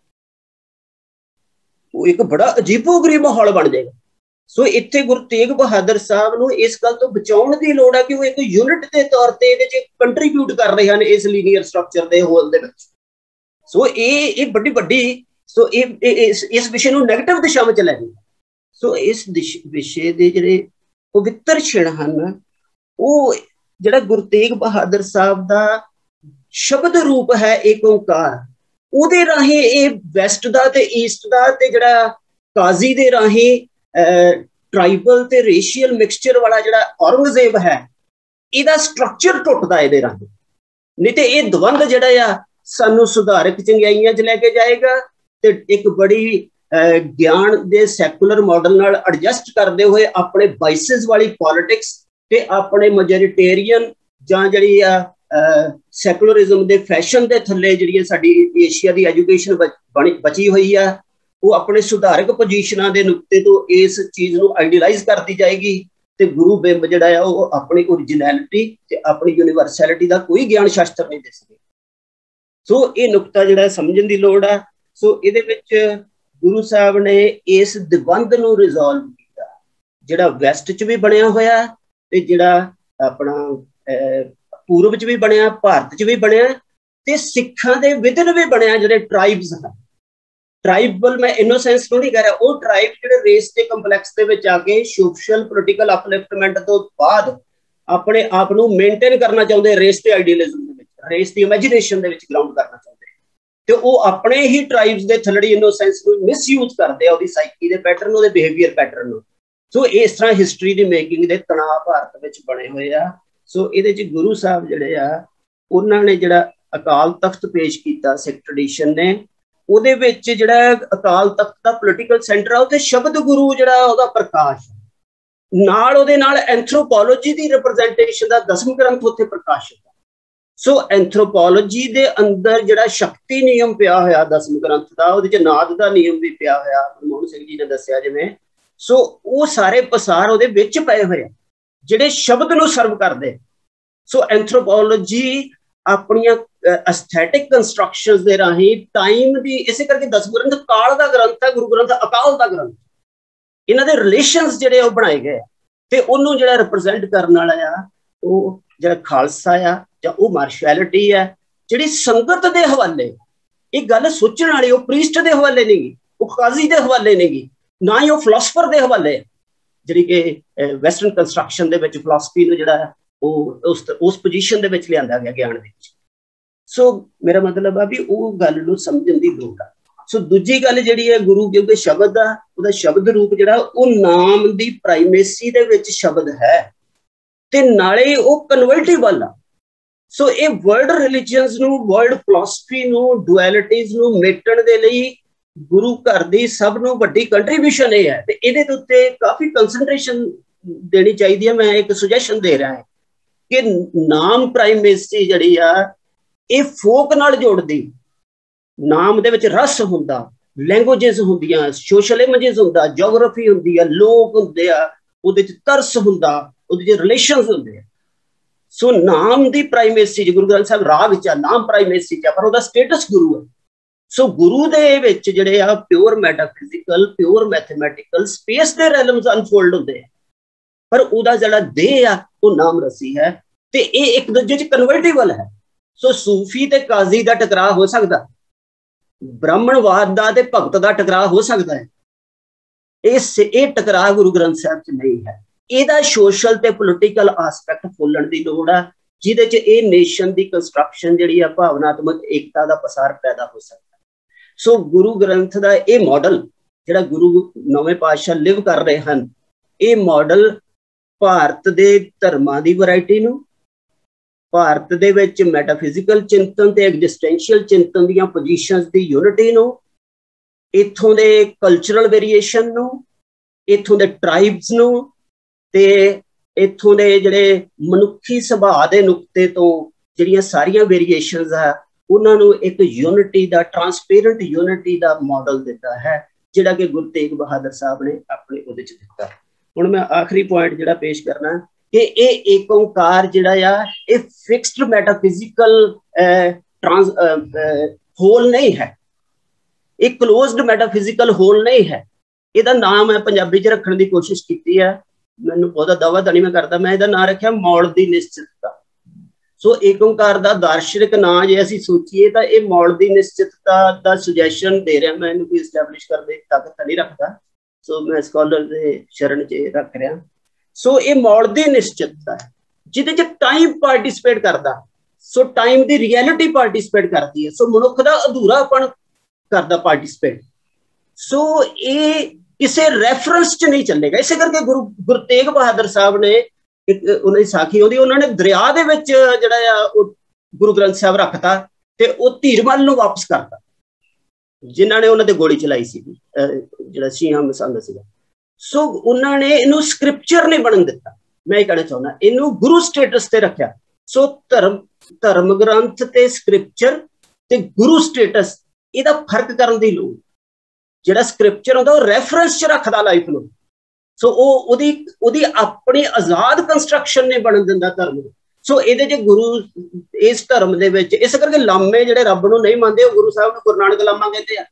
ਉਹ ਇੱਕ ਬੜਾ ਅਜੀਬੋ-ਗਰੀਬ ਮਾਹੌਲ ਬਣ ਜਾਏਗਾ। ਸੋ ਇੱਥੇ ਗੁਰੂ ਤੇਗ ਬਹਾਦਰ ਸਾਹਿਬ ਨੂੰ ਇਸ ਗੱਲ ਤੋਂ ਬਚਾਉਣ ਦੀ ਲੋੜ ਹੈ ਕਿ ਉਹ ਇੱਕ ਯੂਨਿਟ ਦੇ ਤੌਰ ਤੇ ਇਹਦੇ ਚ ਕੰਟਰੀਬਿਊਟ ਕਰ ਰਹੇ ਹਨ ਇਸ ਲੀਨੀਅਰ ਸਟਰਕਚਰ ਦੇ ਹੋਲ ਦੇ ਵਿੱਚ। ਸੋ ਇਹ ਇਹ ਵੱਡੀ ਵੱਡੀ ਸੋ ਇਹ ਇਸ ਵਿਸ਼ੇ ਨੂੰ ਨੈਗੇਟਿਵ ਦਿਸ਼ਾ ਵਿੱਚ ਲੈ ਗਈ। ਸੋ ਇਸ ਵਿਸ਼ੇ ਦੇ ਜਿਹੜੇ ਪਵਿੱਤਰ ਛਿਣ ਹਨ, ਉਹ ਜਿਹੜਾ ਗੁਰੂ ਤੇਗ ਬਹਾਦਰ ਸਾਹਿਬ ਦਾ ਸ਼ਬਦ ਰੂਪ ਹੈ ਏਕ ਓਂਕਾਰ, ਉਹਦੇ ਰਾਹੀਂ ਇਹ ਵੈਸਟ ਦਾ ਤੇ ਈਸਟ ਦਾ ਤੇ ਜਿਹੜਾ ਕਾਜ਼ੀ ਦੇ ਰਾਹੀਂ ਟ੍ਰਾਈਬਲ ਤੇ ਰੇਸ਼ੀਅਲ ਮਿਕਸਚਰ ਵਾਲਾ ਜਿਹੜਾ ਔਰੰਗਜ਼ੇਬ ਹੈ, ਇਹਦਾ ਸਟਰਕਚਰ ਟੁੱਟਦਾ ਇਹਦੇ ਰਾਹੀਂ। ਨਹੀਂ ਤੇ ਇਹ ਦਵੰਦ ਜਿਹੜਾ ਆ ਸਾਨੂੰ ਸੁਧਾਰਕ ਚੰਗਿਆਈਆਂ 'ਚ ਲੈ ਕੇ ਜਾਏਗਾ ਤੇ ਇੱਕ ਬੜੀ ਗਿਆਨ ਦੇ ਸੈਕੂਲਰ ਮਾਡਲ ਨਾਲ ਐਡਜਸਟ ਕਰਦੇ ਹੋਏ ਆਪਣੇ ਬਾਈਸਿਸ ਵਾਲੀ ਪੋਲਿਟਿਕਸ ਤੇ ਆਪਣੇ ਮੈਜੋਰਿਟੇਰੀਅਨ ਜਾਂ ਜਿਹੜੀ ਆ ਸੈਕੂਲਰਿਜ਼ਮ ਦੇ ਫੈਸ਼ਨ ਦੇ ਥੱਲੇ ਜਿਹੜੀ ਸਾਡੀ ਏਸ਼ੀਆ ਦੀ ਐਜੂਕੇਸ਼ਨ ਬਣੀ ਬਚੀ ਹੋਈ ਆ, ਉਹ ਆਪਣੇ ਸੁਧਾਰਕ ਪੋਜੀਸ਼ਨਾਂ ਦੇ ਨੁਕਤੇ ਤੋਂ ਇਸ ਚੀਜ਼ ਨੂੰ ਆਈਡੀਅਲਾਈਜ਼ ਕਰਦੀ ਜਾਏਗੀ ਤੇ ਗੁਰੂ ਬਿੰਬ ਜਿਹੜਾ ਆ ਉਹ ਆਪਣੀ ਓਰੀਜਨੈਲਿਟੀ ਤੇ ਆਪਣੀ ਯੂਨੀਵਰਸੈਲਿਟੀ ਦਾ ਕੋਈ ਗਿਆਨ ਸ਼ਾਸਤਰ ਨਹੀਂ ਦੇ ਸਕੇ। ਸੋ ਇਹ ਨੁਕਤਾ ਜਿਹੜਾ ਸਮਝਣ ਦੀ ਲੋੜ ਆ। ਸੋ ਇਹਦੇ ਵਿੱਚ ਗੁਰੂ ਸਾਹਿਬ ਨੇ ਇਸ ਦਵੰਦ ਨੂੰ ਰਿਜ਼ੋਲਵ ਕੀਤਾ, ਜਿਹੜਾ ਵੈਸਟ 'ਚ ਵੀ ਬਣਿਆ ਹੋਇਆ ਤੇ ਜਿਹੜਾ ਆਪਣਾ ਪੂਰਬ 'ਚ ਵੀ ਬਣਿਆ, ਭਾਰਤ 'ਚ ਵੀ ਬਣਿਆ ਤੇ ਸਿੱਖਾਂ ਦੇ ਵਿਦਨ ਵੀ ਬਣਿਆ, ਜਿਹੜੇ ਟ੍ਰਾਈਬਸ ਹਨ। ਟ੍ਰਾਈਬਲ ਮੈਂ ਇਨੋਸੈਂਸ ਨੂੰ ਨਹੀਂ ਕਹਿ ਰਿਹਾ, ਉਹ ਟ੍ਰਾਈਬ ਜਿਹੜੇ ਰੇਸ ਦੇ ਕੰਪਲੈਕਸ ਦੇ ਵਿੱਚ ਆ ਕੇ ਸੋਸ਼ਲ ਪੋਲੀਟੀਕਲ ਅਪਲਿਫਟਮੈਂਟ ਤੋਂ ਬਾਅਦ ਆਪਣੇ ਆਪ ਨੂੰ ਮੇਨਟੇਨ ਕਰਨਾ ਚਾਹੁੰਦੇ, ਰੇਸ ਤੇ ਆਈਡੀਅਲਿਜ਼ਮ ਦੇ ਵਿੱਚ, ਰੇਸ ਦੀ ਇਮੇਜਿਨੇਸ਼ਨ ਦੇ ਵਿੱਚ ਗਰਾਊਂਡ ਕਰਨਾ ਚਾਹੁੰਦੇ, ਤੇ ਉਹ ਆਪਣੇ ਹੀ ਟ੍ਰਾਈਬਸ ਦੇ ਥਲੜੀ ਇਨੋਸੈਂਸ ਨੂੰ ਮਿਸਯੂਜ਼ ਕਰਦੇ ਆ, ਉਹਦੀ ਸਾਈਕੀ ਦੇ ਪੈਟਰਨ, ਉਹਦੇ ਬਿਹੇਵੀਅਰ ਪੈਟਰਨ ਨੂੰ। ਸੋ ਇਸ ਤਰ੍ਹਾਂ ਹਿਸਟਰੀ ਦੀ ਮੇਕਿੰਗ ਦੇ ਤਣਾਅ ਭਾਰਤ ਵਿੱਚ ਬਣੇ ਹੋਏ ਆ। ਸੋ ਇਹਦੇ ਚ ਗੁਰੂ ਸਾਹਿਬ ਜਿਹੜੇ ਆ ਉਹਨਾਂ ਨੇ ਜਿਹੜਾ ਅਕਾਲ ਤਖਤ ਪੇਸ਼ ਕੀਤਾ ਸਿੱਖ ਟ੍ਰੈਡੀਸ਼ਨ ਨੇ, ਉਹਦੇ ਵਿੱਚ ਜਿਹੜਾ ਅਕਾਲ ਤਖਤ ਦਾ ਪੋਲੀਟੀਕਲ ਸੈਂਟਰ ਆ, ਉਹਦੇ ਸ਼ਬਦ ਗੁਰੂ ਜਿਹੜਾ ਉਹਦਾ ਪ੍ਰਕਾਸ਼, ਨਾਲ ਉਹਦੇ ਨਾਲ ਐਂਥਰੋਪੋਲੋਜੀ ਦੀ ਰਿਪਰੈਜ਼ੈਂਟੇਸ਼ਨ ਦਾ ਦਸਮ ਗ੍ਰੰਥ ਉੱਥੇ ਪ੍ਰਕਾਸ਼ਿਤ ਹੈ। ਸੋ ਐਂਥਰੋਪੋਲੋਜੀ ਦੇ ਅੰਦਰ ਜਿਹੜਾ ਸ਼ਕਤੀ ਨਿਯਮ ਪਿਆ ਹੋਇਆ ਦਸਮ ਗ੍ਰੰਥ ਦਾ, ਉਹਦੇ ਚ ਨਾਦ ਦਾ ਨਿਯਮ ਵੀ ਪਿਆ ਹੋਇਆ, ਮਨਮੋਹਨ ਸਿੰਘ ਜੀ ਨੇ ਦੱਸਿਆ ਜਿਵੇਂ। ਸੋ ਉਹ ਸਾਰੇ ਪਸਾਰ ਉਹਦੇ ਵਿੱਚ ਪਏ ਹੋਏ ਆ ਜਿਹੜੇ ਸ਼ਬਦ ਨੂੰ ਸਰਵ ਕਰਦੇ। ਸੋ ਐਂਥਰੋਪੋਲੋਜੀ ਆਪਣੀਆਂ ਐਸਥੈਟਿਕ ਕੰਸਟਰਕਸ਼ਨਸ ਦੇ ਰਾਹੀਂ ਟਾਈਮ ਦੀ, ਇਸੇ ਕਰਕੇ ਦਸਮ ਗ੍ਰੰਥ ਕਾਲ ਦਾ ਗ੍ਰੰਥ ਹੈ, ਗੁਰੂ ਗ੍ਰੰਥ ਅਕਾਲ ਦਾ ਗ੍ਰੰਥ। ਇਹਨਾਂ ਦੇ ਰਿਲੇਸ਼ਨਸ ਜਿਹੜੇ ਉਹ ਬਣਾਏ ਗਏ ਤੇ ਉਹਨੂੰ ਜਿਹੜਾ ਰਿਪਰੈਜ਼ੈਂਟ ਕਰਨ ਵਾਲਾ ਆ ਉਹ ਜਿਹੜਾ ਖਾਲਸਾ ਆ ਜਾਂ ਉਹ ਮਾਰਸ਼ੈਲਿਟੀ ਹੈ ਜਿਹੜੀ ਸੰਗਤ ਦੇ ਹਵਾਲੇ। ਇਹ ਗੱਲ ਸੋਚਣ ਵਾਲੀ, ਉਹ ਪ੍ਰੀਸਟ ਦੇ ਹਵਾਲੇ ਨਹੀਂ, ਉਹ ਕਾਜ਼ੀ ਦੇ ਹਵਾਲੇ ਨਹੀਂ, ਨਾ ਹੀ ਉਹ ਫਿਲਾਸਫਰ ਦੇ ਹਵਾਲੇ, ਜਿਹੜੀ ਕਿ ਵੈਸਟਰਨ ਕੰਸਟਰਕਸ਼ਨ ਦੇ ਵਿੱਚ ਫਿਲਾਸਫੀ ਨੂੰ ਜਿਹੜਾ ਉਹ ਉਸ ਉਸ ਪੋਜੀਸ਼ਨ ਦੇ ਵਿੱਚ ਲਿਆਂਦਾ ਗਿਆ ਗਿਆਨ ਦੇ ਵਿੱਚ। ਸੋ ਮੇਰਾ ਮਤਲਬ ਆ ਵੀ ਉਹ ਗੱਲ ਨੂੰ ਸਮਝਣ ਦੀ ਲੋੜ ਆ। ਸੋ ਦੂਜੀ ਗੱਲ ਜਿਹੜੀ ਹੈ ਗੁਰੂ ਕਿਉਂਕਿ ਸ਼ਬਦ ਆ, ਉਹਦਾ ਸ਼ਬਦ ਰੂਪ ਜਿਹੜਾ ਉਹ ਨਾਮ ਦੀ ਪ੍ਰਾਈਮੇਸੀ ਦੇ ਵਿੱਚ ਸ਼ਬਦ ਹੈ ਤੇ ਨਾਲੇ ਉਹ ਕਨਵਰਟੀਬਲ ਆ। ਸੋ ਇਹ ਵਰਲਡ ਰਿਲੀਜੀਅਨਸ ਨੂੰ, ਵਰਲਡ ਫਿਲਾਸਫੀ ਨੂੰ, ਡੁਐਲਿਟੀਜ਼ ਨੂੰ ਮੇਟਣ ਦੇ ਲਈ ਗੁਰੂ ਘਰ ਦੀ ਸਭ ਨੂੰ ਵੱਡੀ ਕੰਟਰੀਬਿਊਸ਼ਨ ਇਹ ਹੈ ਤੇ ਇਹਦੇ ਦੇ ਉੱਤੇ ਕਾਫੀ ਕੰਸੈਂਟਰੇਸ਼ਨ ਦੇਣੀ ਚਾਹੀਦੀ ਹੈ। ਮੈਂ ਇੱਕ ਸੁਜੈਸ਼ਨ ਦੇ ਰਿਹਾ ਹਾਂ ਕਿ ਨਾਮ ਪ੍ਰਾਈਮੇਸੀ ਜਿਹੜੀ ਆ ਇਹ ਫੋਕ ਨਾਲ ਜੋੜਦੀ, ਨਾਮ ਦੇ ਵਿੱਚ ਰਸ ਹੁੰਦਾ, ਲੈਂਗੁਏਜਸ ਹੁੰਦੀਆਂ, ਸੋਸ਼ਲ ਇਮੇਜਸ ਹੁੰਦਾ, ਜੀਓਗ੍ਰਾਫੀ ਹੁੰਦੀ ਆ, ਲੋਕ ਹੁੰਦੇ ਆ, ਉਹਦੇ ਚ ਤਰਸ ਹੁੰਦਾ, ਉਹਦੇ ਚ ਰਿਲੇਸ਼ਨਸ ਹੁੰਦੇ ਆ। ਸੋ ਨਾਮ ਦੀ ਪ੍ਰਾਈਮੇਸੀ ਚ ਗੁਰੂ ਗ੍ਰੰਥ ਸਾਹਿਬ ਰਾਹ ਵਿੱਚ ਆ, ਨਾਮ ਪ੍ਰਾਈਮੇਸੀ ਚ ਆ, ਪਰ ਉਹਦਾ ਸਟੇਟਸ ਗੁਰੂ ਹੈ। ਸੋ ਗੁਰੂ ਦੇ ਵਿੱਚ ਜਿਹੜੇ ਆ pure metaphysical, pure mathematical space ਦੇ ਰੈਲਮਸ ਅਨਫੋਲਡ ਹੁੰਦੇ ਆ, ਪਰ ਉਹਦਾ ਜਿਹੜਾ ਦੇਹ ਆ ਉਹ ਨਾਮ ਰਸੀ ਹੈ ਤੇ ਇਹ ਇੱਕ ਦੂਜੇ ਚ ਕਨਵਰਟੀਬਲ ਹੈ। ਸੋ ਸੂਫੀ ਤੇ ਕਾਜ਼ੀ ਦਾ ਟਕਰਾਅ ਹੋ ਸਕਦਾ, ਬ੍ਰਾਹਮਣਵਾਦ ਦਾ ਤੇ ਭਗਤ ਦਾ ਟਕਰਾਅ ਹੋ ਸਕਦਾ ਹੈ। ਇਸ ਇਹ ਟਕਰਾਅ ਗੁਰੂ ਗ੍ਰੰਥ ਸਾਹਿਬ ਚ ਨਹੀਂ ਹੈ। ਇਹਦਾ ਸੋਸ਼ਲ ਤੇ ਪੋਲੀਟੀਕਲ ਆਸਪੈਕਟ ਖੋਲਣ ਦੀ ਲੋੜ ਆ, ਜਿਹਦੇ ਚ ਇਹ ਨੇਸ਼ਨ ਦੀ ਕੰਸਟਰਕਸ਼ਨ ਜਿਹੜੀ ਆ ਭਾਵਨਾਤਮਕ ਏਕਤਾ ਦਾ ਪਸਾਰ ਪੈਦਾ ਹੋ ਸਕਦਾ। ਸੋ ਗੁਰੂ ਗ੍ਰੰਥ ਦਾ ਇਹ ਮਾਡਲ ਜਿਹੜਾ ਗੁਰੂ ਨਵੇਂ ਪਾਤਸ਼ਾਹ ਲਿਵ ਕਰ ਰਹੇ ਹਨ, ਇਹ ਮਾਡਲ ਭਾਰਤ ਦੇ ਧਰਮਾਂ ਦੀ ਵੈਰਾਈਟੀ ਨੂੰ, ਭਾਰਤ ਦੇ ਵਿੱਚ ਮੈਟਾਫਿਜ਼ੀਕਲ ਚਿੰਤਨ ਤੇ ਐਗਜ਼ਿਸਟੈਂਸ਼ੀਅਲ ਚਿੰਤਨ ਦੀਆਂ ਪੋਜੀਸ਼ਨਸ ਦੀ ਯੂਨਿਟੀ ਨੂੰ, ਇੱਥੋਂ ਦੇ ਕਲਚਰਲ ਵੇਰੀਏਸ਼ਨ ਨੂੰ, ਇੱਥੋਂ ਦੇ ਟ੍ਰਾਈਬਸ ਨੂੰ ਤੇ ਇੱਥੋਂ ਦੇ ਜਿਹੜੇ ਮਨੁੱਖੀ ਸੁਭਾਅ ਦੇ ਨੁਕਤੇ ਤੋਂ ਜਿਹੜੀਆਂ ਸਾਰੀਆਂ ਵੇਰੀਏਸ਼ਨਸ ਆ ਉਹਨਾਂ ਨੂੰ ਇੱਕ ਯੂਨਿਟੀ ਦਾ, ਟਰਾਂਸਪੇਰੈਂਟ ਯੂਨਿਟੀ ਦਾ ਮਾਡਲ ਦਿੱਤਾ ਹੈ, ਜਿਹੜਾ ਕਿ ਗੁਰੂ ਤੇਗ ਬਹਾਦਰ ਸਾਹਿਬ ਨੇ ਆਪਣੇ ਉਹਦੇ ਚ ਦਿੱਤਾ। ਹੁਣ ਮੈਂ ਆਖਰੀ ਪੁਆਇੰਟ ਜਿਹੜਾ ਪੇਸ਼ ਕਰਨਾ ਕਿ ਇਹ ਏਕ ਓਂਕਾਰ ਜਿਹੜਾ ਆ ਇਹ ਫਿਕਸਡ ਮੈਟਾਫਿਜ਼ੀਕਲ ਟ੍ਰਾਂਸ ਹੋਲ ਨਹੀਂ ਹੈ, ਇਹ ਕਲੋਜ਼ਡ ਮੈਟਾਫਿਜ਼ੀਕਲ ਹੋਲ ਨਹੀਂ ਹੈ। ਇਹਦਾ ਨਾਮ ਮੈਂ ਪੰਜਾਬੀ ਚ ਰੱਖਣ ਦੀ ਕੋਸ਼ਿਸ਼ ਕੀਤੀ ਹੈ, ਮੈਨੂੰ ਬਹੁਤਾ ਦਾਅਵਾ ਤਾਂ ਨਹੀਂ ਮੈਂ ਕਰਦਾ, ਮੈਂ ਇਹਦਾ ਨਾਂ ਰੱਖਿਆ ਮੌਲ ਦੀ ਨਿਸ਼ਚਿਤਤਾ। ਸੋ ਏਕ ਓਂਕਾਰ ਦਾ ਦਾਰਸ਼ਨਿਕ ਨਾਂ ਜੇ ਅਸੀਂ ਸੋਚੀਏ ਤਾਂ ਇਹ ਮੌਲ ਦੀ ਨਿਸ਼ਚਿਤਤਾ ਦਾ ਸੁਜੈਸ਼ਨ ਦੇ ਰਿਹਾ। ਮੈਂ ਇਹਨੂੰ ਕੋਈ ਐਸਟੈਬਲਿਸ਼ ਕਰਨ ਦੀ ਤਾਕਤ ਤਾਂ ਨਹੀਂ ਰੱਖਦਾ, ਸੋ ਮੈਂ ਸਕਾਲਰ ਦੇ ਸ਼ਰਨ ਚ ਰੱਖ ਰਿਹਾ। ਸੋ ਇਹ ਮੌਲ ਦੀ ਨਿਸ਼ਚਿਤਤਾ ਹੈ ਜਿਹਦੇ ਚ ਟਾਈਮ ਪਾਰਟਿਸਿਪੇਟ ਕਰਦਾ, ਸੋ ਟਾਈਮ ਦੀ ਰਿਐਲਿਟੀ ਪਾਰਟਿਸਿਪੇਟ ਕਰਦੀ ਹੈ, ਸੋ ਮਨੁੱਖ ਦਾ ਅਧੂਰਾਪਣ ਕਰਦਾ ਪਾਰਟਿਸਿਪੇਟ। ਸੋ ਇਹ ਕਿਸੇ ਰੈਫਰੈਂਸ ਚ ਨਹੀਂ ਚੱਲੇਗਾ। ਇਸੇ ਕਰਕੇ ਗੁਰੂ ਗੁਰੂ ਤੇਗ ਬਹਾਦਰ ਸਾਹਿਬ ਨੇ ਇੱਕ ਉਹਨਾਂ ਦੀ ਸਾਖੀ ਆਉਂਦੀ, ਉਹਨਾਂ ਨੇ ਦਰਿਆ ਦੇ ਵਿੱਚ ਜਿਹੜਾ ਆ ਉਹ ਗੁਰੂ ਗ੍ਰੰਥ ਸਾਹਿਬ ਰੱਖਤਾ ਤੇ ਉਹ ਧੀਰਮਲ ਨੂੰ ਵਾਪਸ ਕਰਤਾ ਜਿਨ੍ਹਾਂ ਨੇ ਉਹਨਾਂ ਤੇ ਗੋਲੀ ਚਲਾਈ ਸੀ, ਜਿਹੜਾ ਸ਼ੀਹਾ ਮਸੰਦ ਸੀਗਾ। ਸੋ ਉਹਨਾਂ ਨੇ ਇਹਨੂੰ ਸਕ੍ਰਿਪਚਰ ਨਹੀਂ ਬਣਨ ਦਿੱਤਾ। ਮੈਂ ਇਹ ਕਹਿਣਾ ਚਾਹੁੰਦਾ, ਇਹਨੂੰ ਗੁਰੂ ਸਟੇਟਸ ਤੇ ਰੱਖਿਆ। ਸੋ ਧਰਮ ਧਰਮ ਗ੍ਰੰਥ ਤੇ ਸਕ੍ਰਿਪਚਰ ਤੇ ਗੁਰੂ ਸਟੇਟਸ, ਇਹਦਾ ਫਰਕ ਕਰਨ ਦੀ ਲੋੜ। ਜਿਹੜਾ ਸਕ੍ਰਿਪਚਰ ਹੁੰਦਾ ਉਹ ਰੈਫਰੈਂਸ ਚ ਰੱਖਦਾ ਲਾਈਫ ਨੂੰ, ਸੋ ਉਹ ਉਹਦੀ ਉਹਦੀ ਆਪਣੀ ਆਜ਼ਾਦ ਕੰਸਟਰਕਸ਼ਨ ਨੇ ਬਣਨ ਦਿੰਦਾ ਧਰਮ ਨੂੰ। ਸੋ ਇਹਦੇ ਚ ਗੁਰੂ ਇਸ ਧਰਮ ਦੇ ਵਿੱਚ, ਇਸ ਕਰਕੇ ਲਾਮੇ ਜਿਹੜੇ ਰੱਬ ਨੂੰ ਨਹੀਂ ਮੰਨਦੇ ਉਹ ਗੁਰੂ ਸਾਹਿਬ ਨੂੰ ਗੁਰੂ ਨਾਨਕ ਲਾਮਾ ਕਹਿੰਦੇ ਆ।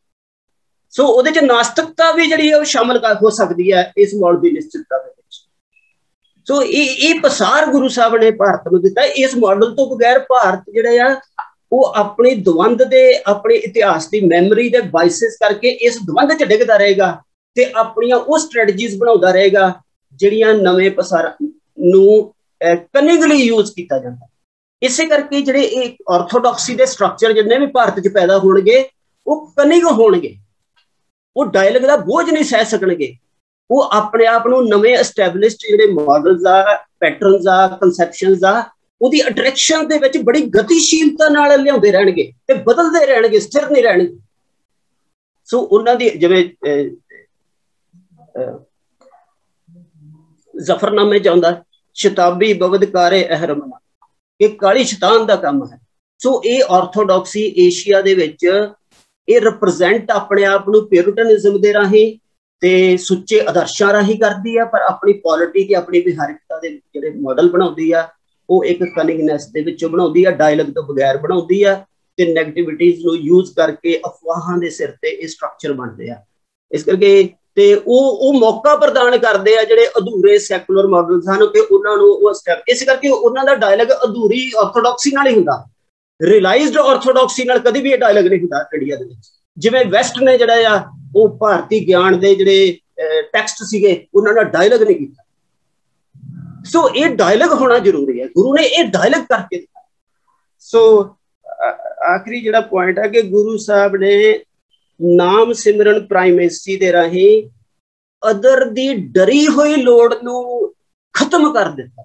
ਸੋ ਉਹਦੇ ਚ ਨਾਸਤਿਕਤਾ ਵੀ ਜਿਹੜੀ ਹੈ ਉਹ ਸ਼ਾਮਲ ਹੋ ਸਕਦੀ ਹੈ ਇਸ ਮੌਲ ਦੀ ਨਿਸ਼ਚਿਤਤਾ ਦੇ ਵਿੱਚ। ਸੋ ਇਹ ਇਹ ਪਸਾਰ ਗੁਰੂ ਸਾਹਿਬ ਨੇ ਭਾਰਤ ਨੂੰ ਦਿੱਤਾ। ਇਸ ਮਾਡਲ ਤੋਂ ਬਗੈਰ ਭਾਰਤ ਜਿਹੜਾ ਆ ਉਹ ਆਪਣੀ ਦਵੰਦ ਦੇ, ਆਪਣੇ ਇਤਿਹਾਸ ਦੀ ਮੈਮਰੀ ਦੇ ਬਾਈਸਿਸ ਕਰਕੇ ਇਸ ਦਵੰਦ ਚ ਡਿੱਗਦਾ ਰਹੇਗਾ ਤੇ ਆਪਣੀਆਂ ਉਹ ਸਟ੍ਰੈਟਜੀਜ਼ ਬਣਾਉਂਦਾ ਰਹੇਗਾ ਜਿਹੜੀਆਂ ਨਵੇਂ ਪਸਾਰ ਨੂੰ ਕਨਿੰਗਲੀ ਯੂਜ਼ ਕੀਤਾ ਜਾਂਦਾ। ਇਸੇ ਕਰਕੇ ਜਿਹੜੇ ਇਹ ਆਰਥੋਡਾਕਸੀ ਦੇ ਸਟਰਕਚਰ ਜਿੰਨੇ ਵੀ ਭਾਰਤ ਚ ਪੈਦਾ ਹੋਣਗੇ ਉਹ ਕਨਿੰਗ ਹੋਣਗੇ, ਉਹ ਡਾਇਲੌਗ ਦਾ ਬੋਝ ਨਹੀਂ ਸਹਿ ਸਕਣਗੇ, वो अपने आप को नवे एस्टैबलिश्ड जिहड़े मॉडल्स आ पैटर्नस आ कंसैप्शनस आ उहदी अट्रैक्शन दे विच बड़ी गतिशीलता नाल लिआउंदे रहणगे ते बदलदे रहणगे, स्थिर नहीं रहणगे। सो उन्हां दी जिवें जफरनामे च आउंदा शताबी बवदकारे अहरमना, ये काली शैतान दा काम है। सो ये ऑर्थोडॉक्सी एशिया दे विच ये रिप्रजेंट अपने आप को प्यूरिटनिज्म दे राही ते सुच्चे आदर्शां राही करदी है, पर अपनी पॉलिटी की अपनी विहारिकता दे जिहड़े मॉडल बनाउंदी है वो एक कनिंगनेस दे विचों बनाउंदी है, डायलॉग तो बगैर बनाउंदी है ते नेगेटिविटीज़ नूं यूज करके अफवाहां दे सिर ते ये स्ट्रक्चर बनदे आ। इस करके ते ਉਹ ਉਹ मौका प्रदान करते हैं ਜਿਹੜੇ अधूरे सैकुलर मॉडल्स हैं कि उन्हां नूं ਉਹ स्टैप, इस करके उन्हां दा डायलॉग अधूरी ऑर्थोडॉक्सी नाल ही हुंदा, रियलाइज्ड ऑर्थोडॉक्सी नाल कदी भी ये डायलॉग नहीं हुंदा इंडिया दे विच। जिवें वैस्ट ने जिहड़ा आ ਉਹ भारती ज्ञान दे जिहड़े टैक्सट सीगे उन्हां नाल डायलॉग नहीं कीता। सो ये डायलॉग होना जरूरी है, गुरु ने ये डायलॉग करके दिखाया। सो आखिरी जिहड़ा पॉइंट है कि गुरु साहब ने नाम सिमरन प्राइमेसी दे राही अदर दी डरी हुई लोड़ नूं खत्म कर दिता।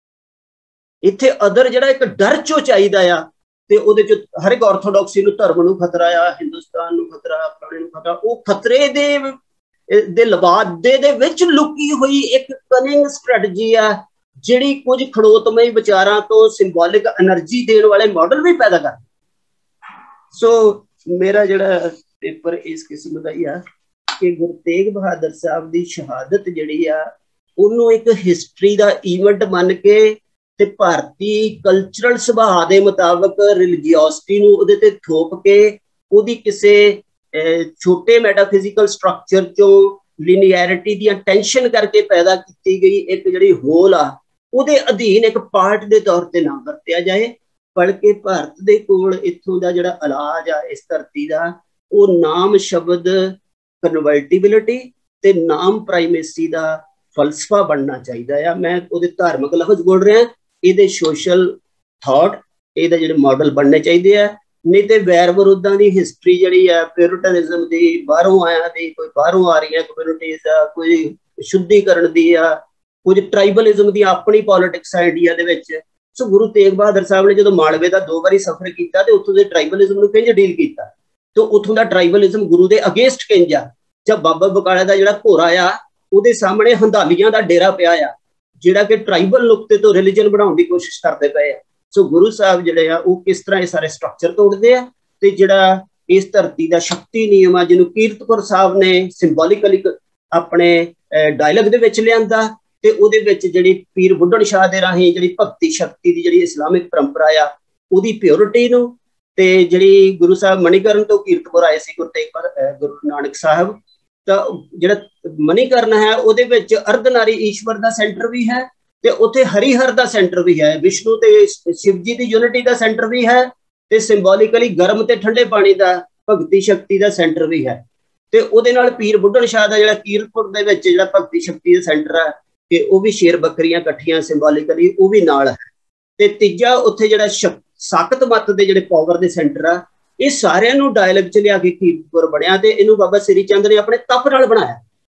इत्थे अदर जिहड़ा एक डर चो चाहिदा आ ते उहदे च हर एक ऑर्थोडॉक्सी नूं धर्म नूं खतरा आ, हिंदुस्तान नूं खतरा, फलाणे नूं खतरा, वो खतरे दे दे लवादे दे विच लुकी हुई एक कनिंग स्ट्रैटजी आ जिहड़ी कुछ खड़ोतमई विचारां तो सिंबॉलिक एनर्जी देण वाले मॉडल भी पैदा कर। सो मेरा जिहड़ा पेपर इस किस्म का ही आ कि गुरु तेग बहादुर साहब की शहादत जिहड़ी आ उन्होंने एक हिस्टरी का ईवेंट मन के ते भारती कल्चरल सुभाव के मुताबिक रिलीजियोसिटी नूं उहदे ते थोप के उहदी किसे छोटे मैटाफिजिकल स्ट्रक्चर चों लीनियरिटी दी टेंशन करके पैदा की गई एक जिहड़ी होल आ उहदे अधीन एक पार्ट के तौर पर ना वरतिया जाए, बल्कि भारत दे कोल इत्थों दा जिहड़ा इलाज आ इस धरती का वो नाम शब्द कन्वर्टिबिलिटी ते नाम प्राइमेसी का फलसफा बनना चाहिए। मैं वो धार्मिक लफ्ज बोल रहा, ये सोशल थॉट ये जिहड़े मॉडल बनने चाहिए, नहीं तो वैर विरोधां की हिस्टरी जिहड़ी है प्यूरिटनिज्म की बाहरों आया दी कोई बाहरों आ रही है कम्यूनिटीज आ, कोई शुद्धिकरण दी आ, कुछ ट्राइबलिज्म की अपनी पॉलिटिक्स है इंडिया दे विच। सो गुरु तेग बहादुर साहब ने जो मालवे का दो बारी सफर किया तो उत्थों के ट्राइबलिज्म नूं किंज डील किया, तो उत्थों का ट्राइबलिज्म गुरु के अगेंस्ट किंज आ। जब बाबा बकाले का जिहड़ा घोड़ा आ उहदे सामने हंदालियां का डेरा पिया आ जिहड़ा कि ट्राइबल नुकते तो रिलीजन बनाउण दी कोशिश करते पे आ। सो गुरु साहब जिहड़े आ वो किस तरह ये सारे स्ट्रक्चर तोड़ते हैं ते जिहड़ा इस धरती का शक्ति नियम आ जिन्होंने कीरतपुर साहब ने सिंबॉलिकली अपने डायलॉग दे विच लिआंदा ते उहदे विच जिहड़ी पीर बुढ़न शाह दे राही जिहड़ी भगती शक्ति की जिहड़ी इस्लामिक परंपरा आ उहदी प्योरिटी नूं ते जिहड़ी गुरु साहब मणिकरण तो कीरतपुर आए सी गुरु तेग गुरु नानक साहब, तो जिहड़ा मणिकरण है उहदे विच अर्धनारी ईश्वर का सेंटर भी है ते उत्थे हरिहर का सेंटर भी है, विष्णु ते शिव जी की यूनिटी का सेंटर भी है ते सिंबॉलिकली गर्म ते ठंडे पानी का भगती शक्ति का सेंटर भी है। ते उहदे नाल पीर बुढ़न शाह का जिहड़ा कीरतपुर दे विच जिहड़ा भगती शक्ति का सेंटर है कि वह भी शेर बकरियां कट्ठियां सिंबॉलिकली वो भी नाल है। ते तीजा उत्थे जिहड़ा साकत मत दे जिहड़े पावर दे सेंटर आ ये सारिਆਂ ਨੂੰ डायलॉग च लिया के कीरतपुर बनया ते इहनूं बाबा श्री चंद ने अपने तप नाल बनाया।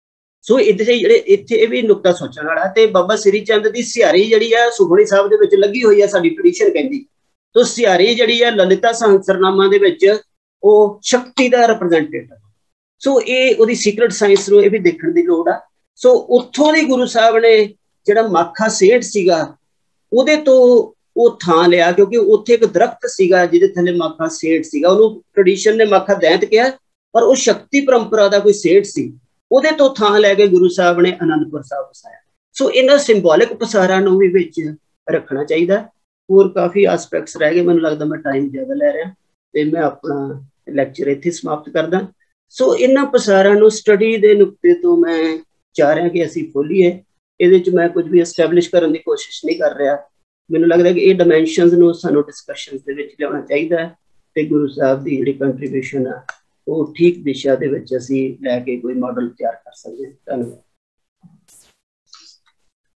सो इत्थे जिहड़े इत्थे ये भी नुकता सोचण वाला ते बाबा श्री चंद दी सियारी जिहड़ी है सुखमणी साहब दे विच लगी हुई है साडी ट्रेडिशन कहंदी, तो सियारी जिहड़ी है ललिता सहस्रनामा दे विच ओ शक्ति दा रिप्रजेंटेटिव। सो ये उहदी सीक्रेट साइंस नूं ये भी देखण दी लोड़ आ। सो उत्थों दी गुरु साहब ने जिहड़ा माखा सेठ सीगा उहदे तो वो थां लिया क्योंकि उत्थे एक दरख्त सीगा जिहदे थल्ले माखा सेठ सीगा, उहनूं ट्रेडिशन ने माखा दैंत कहा पर वो शक्ति परंपरा का कोई सेठ सी, उहदे तो थां लैके गुरु साहब ने आनंदपुर साहब वसाया। सो इन्हां सिंबॉलिक पसारा नूं भी विच रखना चाहिए। होर काफ़ी आसपैक्ट्स रह गए, मैनूं लगदा मैं टाइम ज़्यादा लै रहा ते मैं अपना लैक्चर इत्थे समाप्त करदा। सो इन्हां पसारा नूं स्टडी दे नुकते तो मैं चाह रहा कि असीं खोलीए, इहदे च मैं कुछ भी एस्टैबलिश करने की कोशिश नहीं कर रहा। मैनूं लगदा कि ये डिमेंशनस नूं सानूं डिस्कशनस दे विच लिआउणा चाहीदा ते गुरु साहब दी जिहड़ी कंट्रीब्यूशन आ वो ठीक दिशा दे विच असीं लै के कोई मॉडल तैयार कर सकदे। धन्नवाद।